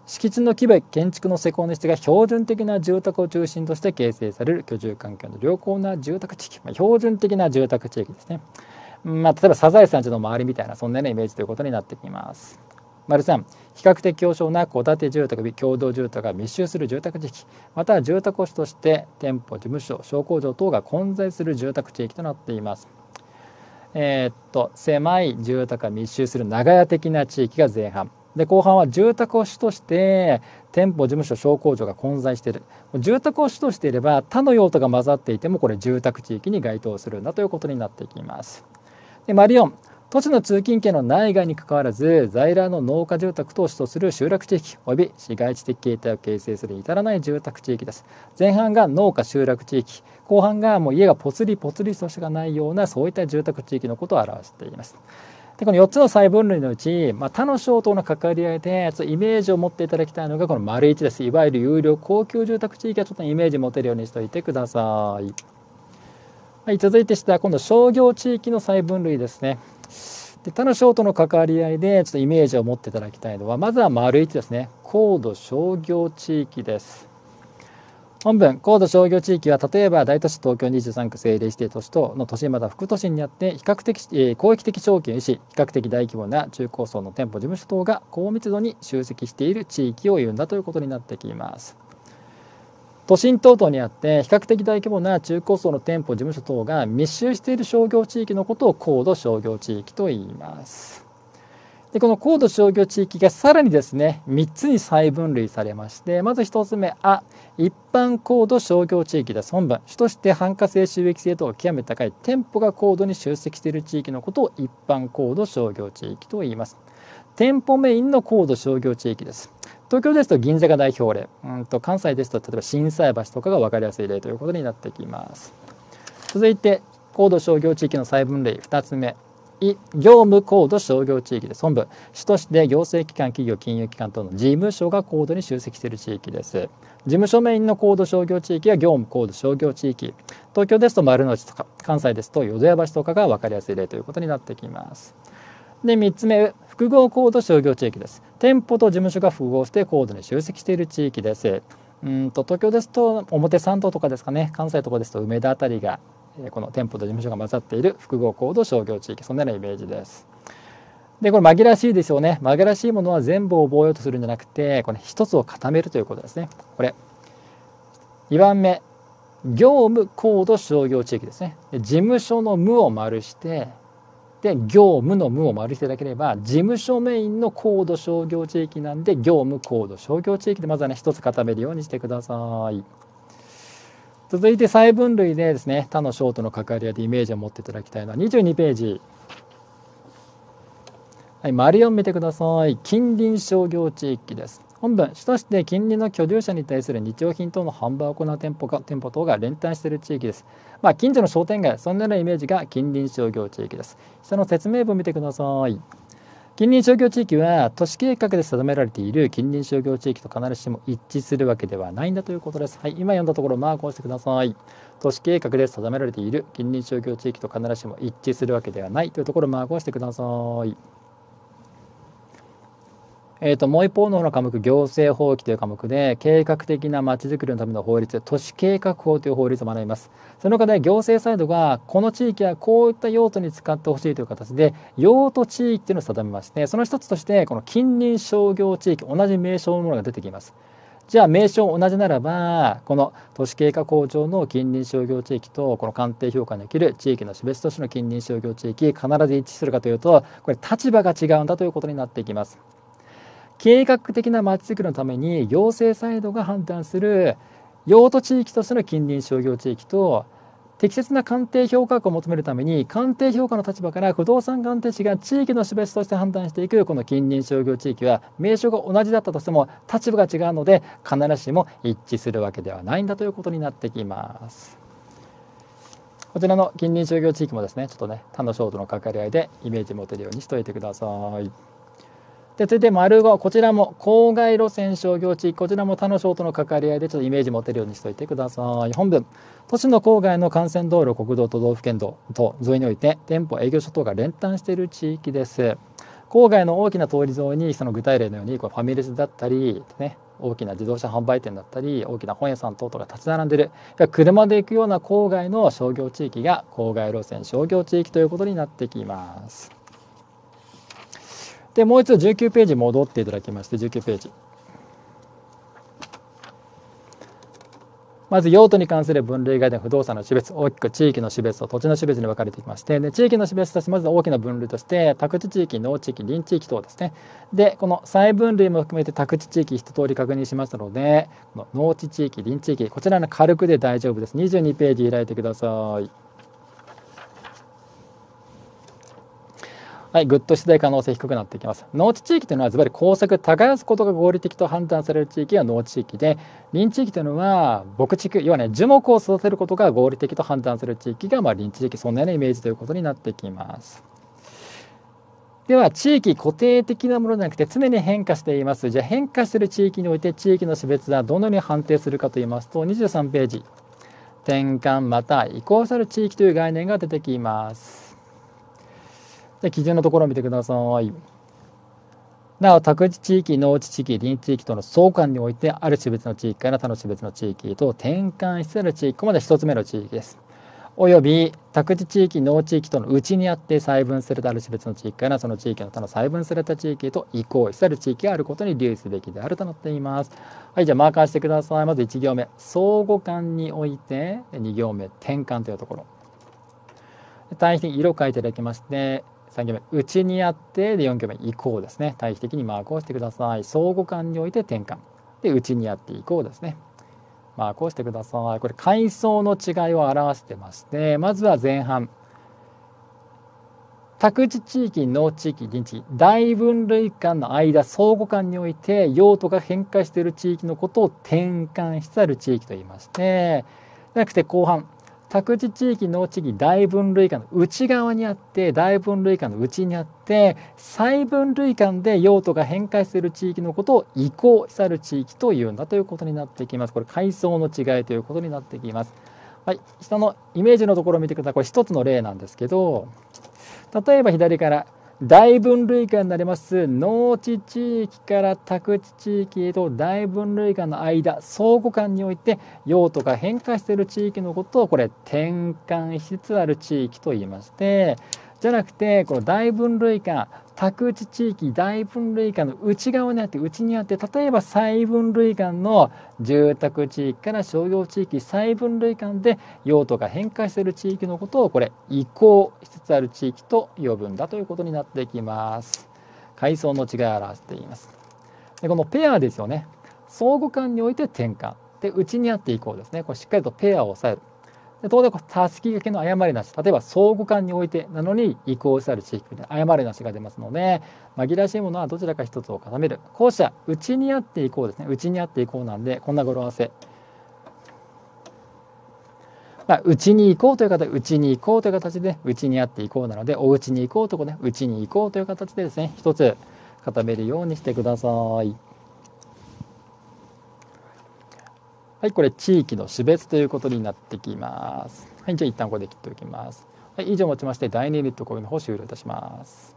S1: 敷地の規模、建築の施工の質が標準的な住宅を中心として形成される居住環境の良好な住宅地域、まあ、標準的な住宅地域ですね。まあ、例えばサザエさん家の周りみたいなそんなようなイメージということになってきます。丸さん、比較的狭小な戸建て住宅、共同住宅が密集する住宅地域、または住宅都市として店舗、事務所、商工場等が混在する住宅地域となっています。えー、っと狭い住宅が密集する長屋的な地域が前半で、後半は住宅を主として店舗、事務所、商工場が混在している。住宅を主としていれば他の用途が混ざっていてもこれ住宅地域に該当するんだということになってきます。で丸よん、土地の通勤圏の内外にかかわらず在来の農家住宅と主とする集落地域および市街地的形態を形成するに至らない住宅地域です。前半が農家集落地域、後半がもう家がぽつりぽつりとしかないようなそういった住宅地域のことを表しています。でこのよっつの細分類のうち、まあ、他の省との関わり合いでちょっとイメージを持っていただきたいのがこの丸いちです。いわゆる有料高級住宅地域はちょっとイメージ持てるようにしておいてください。はい、続いて下今度商業地域の細分類ですね。で他の省との関わり合いでちょっとイメージを持っていただきたいのはまずは丸いちですね。高度商業地域です。本文、高度商業地域は例えば大都市東京にじゅうさんく政令指定都市等の都心また副都心にあって比較的、えー、広域的商機を有し比較的大規模な中高層の店舗事務所等が高密度に集積している地域を言うんだということになってきます。都心等々にあって比較的大規模な中高層の店舗事務所等が密集している商業地域のことを高度商業地域と言います。でこの高度商業地域がさらにですねみっつに再分類されまして、まずひとつめあ一般高度商業地域です。本文、主として繁華性収益性等が極めて高い店舗が高度に集積している地域のことを一般高度商業地域と言います。店舗メインの高度商業地域です。東京ですと銀座が代表例、うんと関西ですと例えば心斎橋とかが分かりやすい例ということになってきます。続いて高度商業地域の再分類ふたつめ業務高度商業地域です。本文、主として行政機関、企業、金融機関等の事務所が高度に集積している地域です。事務所メインの高度商業地域は業務高度商業地域、東京ですと丸の内とか関西ですと淀屋橋とかが分かりやすい例ということになってきます。でみっつめ複合高度商業地域です。店舗と事務所が複合して高度に集積している地域です。うんと東京ですと表参道とかですかね、関西とかですと梅田あたりがこの店舗と事務所が混ざっている複合高度商業地域、そんなようなイメージです。でこれ紛らわしいですよね。紛らわしいものは全部を覚えようとするんじゃなくてこれ一つを固めるということですね。これにばんめ業務高度商業地域ですね。で事務所の無を丸してで業務の無を丸していただければ事務所メインの高度商業地域なんで業務高度商業地域でまずはね一つ固めるようにしてください。続いて再分類でですね他の省との関わり合いでイメージを持っていただきたいのはにじゅうにページ、はい、丸よん見てください。近隣商業地域です。本文、主として近隣の居住者に対する日用品等の販売を行う店舗が店舗等が連帯している地域です。まあ、近所の商店街、そんなようなイメージが近隣商業地域です。下の説明文を見てください。近隣商業地域は都市計画で定められている近隣商業地域と必ずしも一致するわけではないんだということです。はい、今読んだところマークをしてください。都市計画で定められている近隣商業地域と必ずしも一致するわけではないというところマークをしてください。えー、ともう一方の方の科目、行政法規という科目で計画的なまちづくりのための法律、都市計画法という法律を学びます。その中で行政サイドがこの地域はこういった用途に使ってほしいという形で用途地域というのを定めまして、その一つとしてこの近隣商業地域、同じ名称のものが出てきます。じゃあ名称同じならばこの都市計画法上の近隣商業地域とこの鑑定評価における地域の種別都市の近隣商業地域必ず一致するかというとこれ立場が違うんだということになっていきます。計画的なまちづくりのために行政サイドが判断する用途地域としての近隣商業地域と適切な鑑定評価額を求めるために鑑定評価の立場から不動産鑑定士が地域の種別として判断していくこの近隣商業地域は名称が同じだったとしても立場が違うので必ずしも一致するわけではないんだということになってきます。こちらの近隣商業地域もですねちょっとね他の省との関わり合いでイメージ持てるようにしておいてください。で続いて丸ご、こちらも郊外路線商業地域、こちらも他の省との関わり合いでちょっとイメージ持てるようにしておいてください。本文、都市の郊外の幹線道路、国道、都道府県道等沿いにおいて店舗、営業所等が連帯している地域です。 郊外の大きな通り沿いにその具体例のようにこうファミレスだったり、ね、大きな自動車販売店だったり大きな本屋さん等々が立ち並んでいる車で行くような郊外の商業地域が郊外路線商業地域ということになってきます。でもう一度じゅうきゅうページ戻っていただきましてじゅうきゅうページ、まず用途に関する分類概念不動産の種別、大きく地域の種別と土地の種別に分かれていきまして、で地域の種別としてまず大きな分類として宅地地域、農地域、林地域等ですね。でこの再分類も含めて宅地地域一通り確認しましたので、この農地地域、林地域、こちらの軽くで大丈夫です。にじゅうにページ開いてください。はい、ぐっと出題可能性低くなってきます。農地地域というのはズバリ耕作、耕すことが合理的と判断される地域が農地地域で、林地域というのは牧畜、要はね樹木を育てることが合理的と判断される地域がまあ林地地域、そんなようなイメージということになってきます。では地域固定的なものじゃなくて常に変化しています。じゃあ変化している地域において地域の種別はどのように判定するかといいますと、にじゅうさんページ、転換また移行される地域という概念が出てきます。で基準のところを見てください。なお宅地地域、農地地域、林地域との相関においてある種別の地域から他の種別の地域へと転換している地域、ここまでひとつめの地域です。および宅地地域、農地域とのうちにあって細分されたある種別の地域からその地域の他の細分された地域へと移行している地域があることに留意すべきであるとなっています。はい、じゃあマーカーしてください。まずいち行目、相互間において、に行目、転換というところ。対比的に色を書いていただきまして、さん行目、うちにあって、でよん行目、移行ですね。対比的にマークをしてください。相互間において転換。で、うちにあって移行ですね。マークをしてください。これ、階層の違いを表してまして、まずは前半。宅地地域、農地域、林地域、大分類間の間、相互間において、用途が変化している地域のことを転換してある地域と言いまして、じゃなくて後半。宅地地域、農地域、大分類間の内側にあって大分類間の内にあって細分類間で用途が変化している地域のことを移行してある地域というんだということになってきます。これ階層の違いということになってきます。はい、下のイメージのところを見てください。これ一つの例なんですけど、例えば左から大分類間になります農地地域から宅地地域へと大分類間の間、相互間において用途が変化している地域のことをこれ転換しつつある地域と言いまして、じゃなくてこの大分類間、宅地地域、大分類間の内側にあって内にあって、例えば細分類間の住宅地域から商業地域、細分類間で用途が変化している地域のことをこれ移行しつつある地域と呼ぶんだということになってきます。階層の違いを表しています。でこのペアですよね。相互間において転換で内にあって移行ですね。これしっかりとペアを押さえる。で当然たすき掛けの誤りなし、例えば相互間においてなのに移行してある地域みたいな誤りなしが出ますので、紛らわしいものはどちらか一つを固める。後者内にあって移行ですね。内にあって移行なんでこんな語呂合わせ、まあ、内に行こうという形で内に行こうという形で内にあって行こうなので、お家に行こうということで内に行こうという形でですね、一つ固めるようにしてください。はい、これ地域の種別ということになってきます。はい、じゃあ一旦ここで切っておきます。はい、以上をもちましてだいにユニット講義の方終了いたします。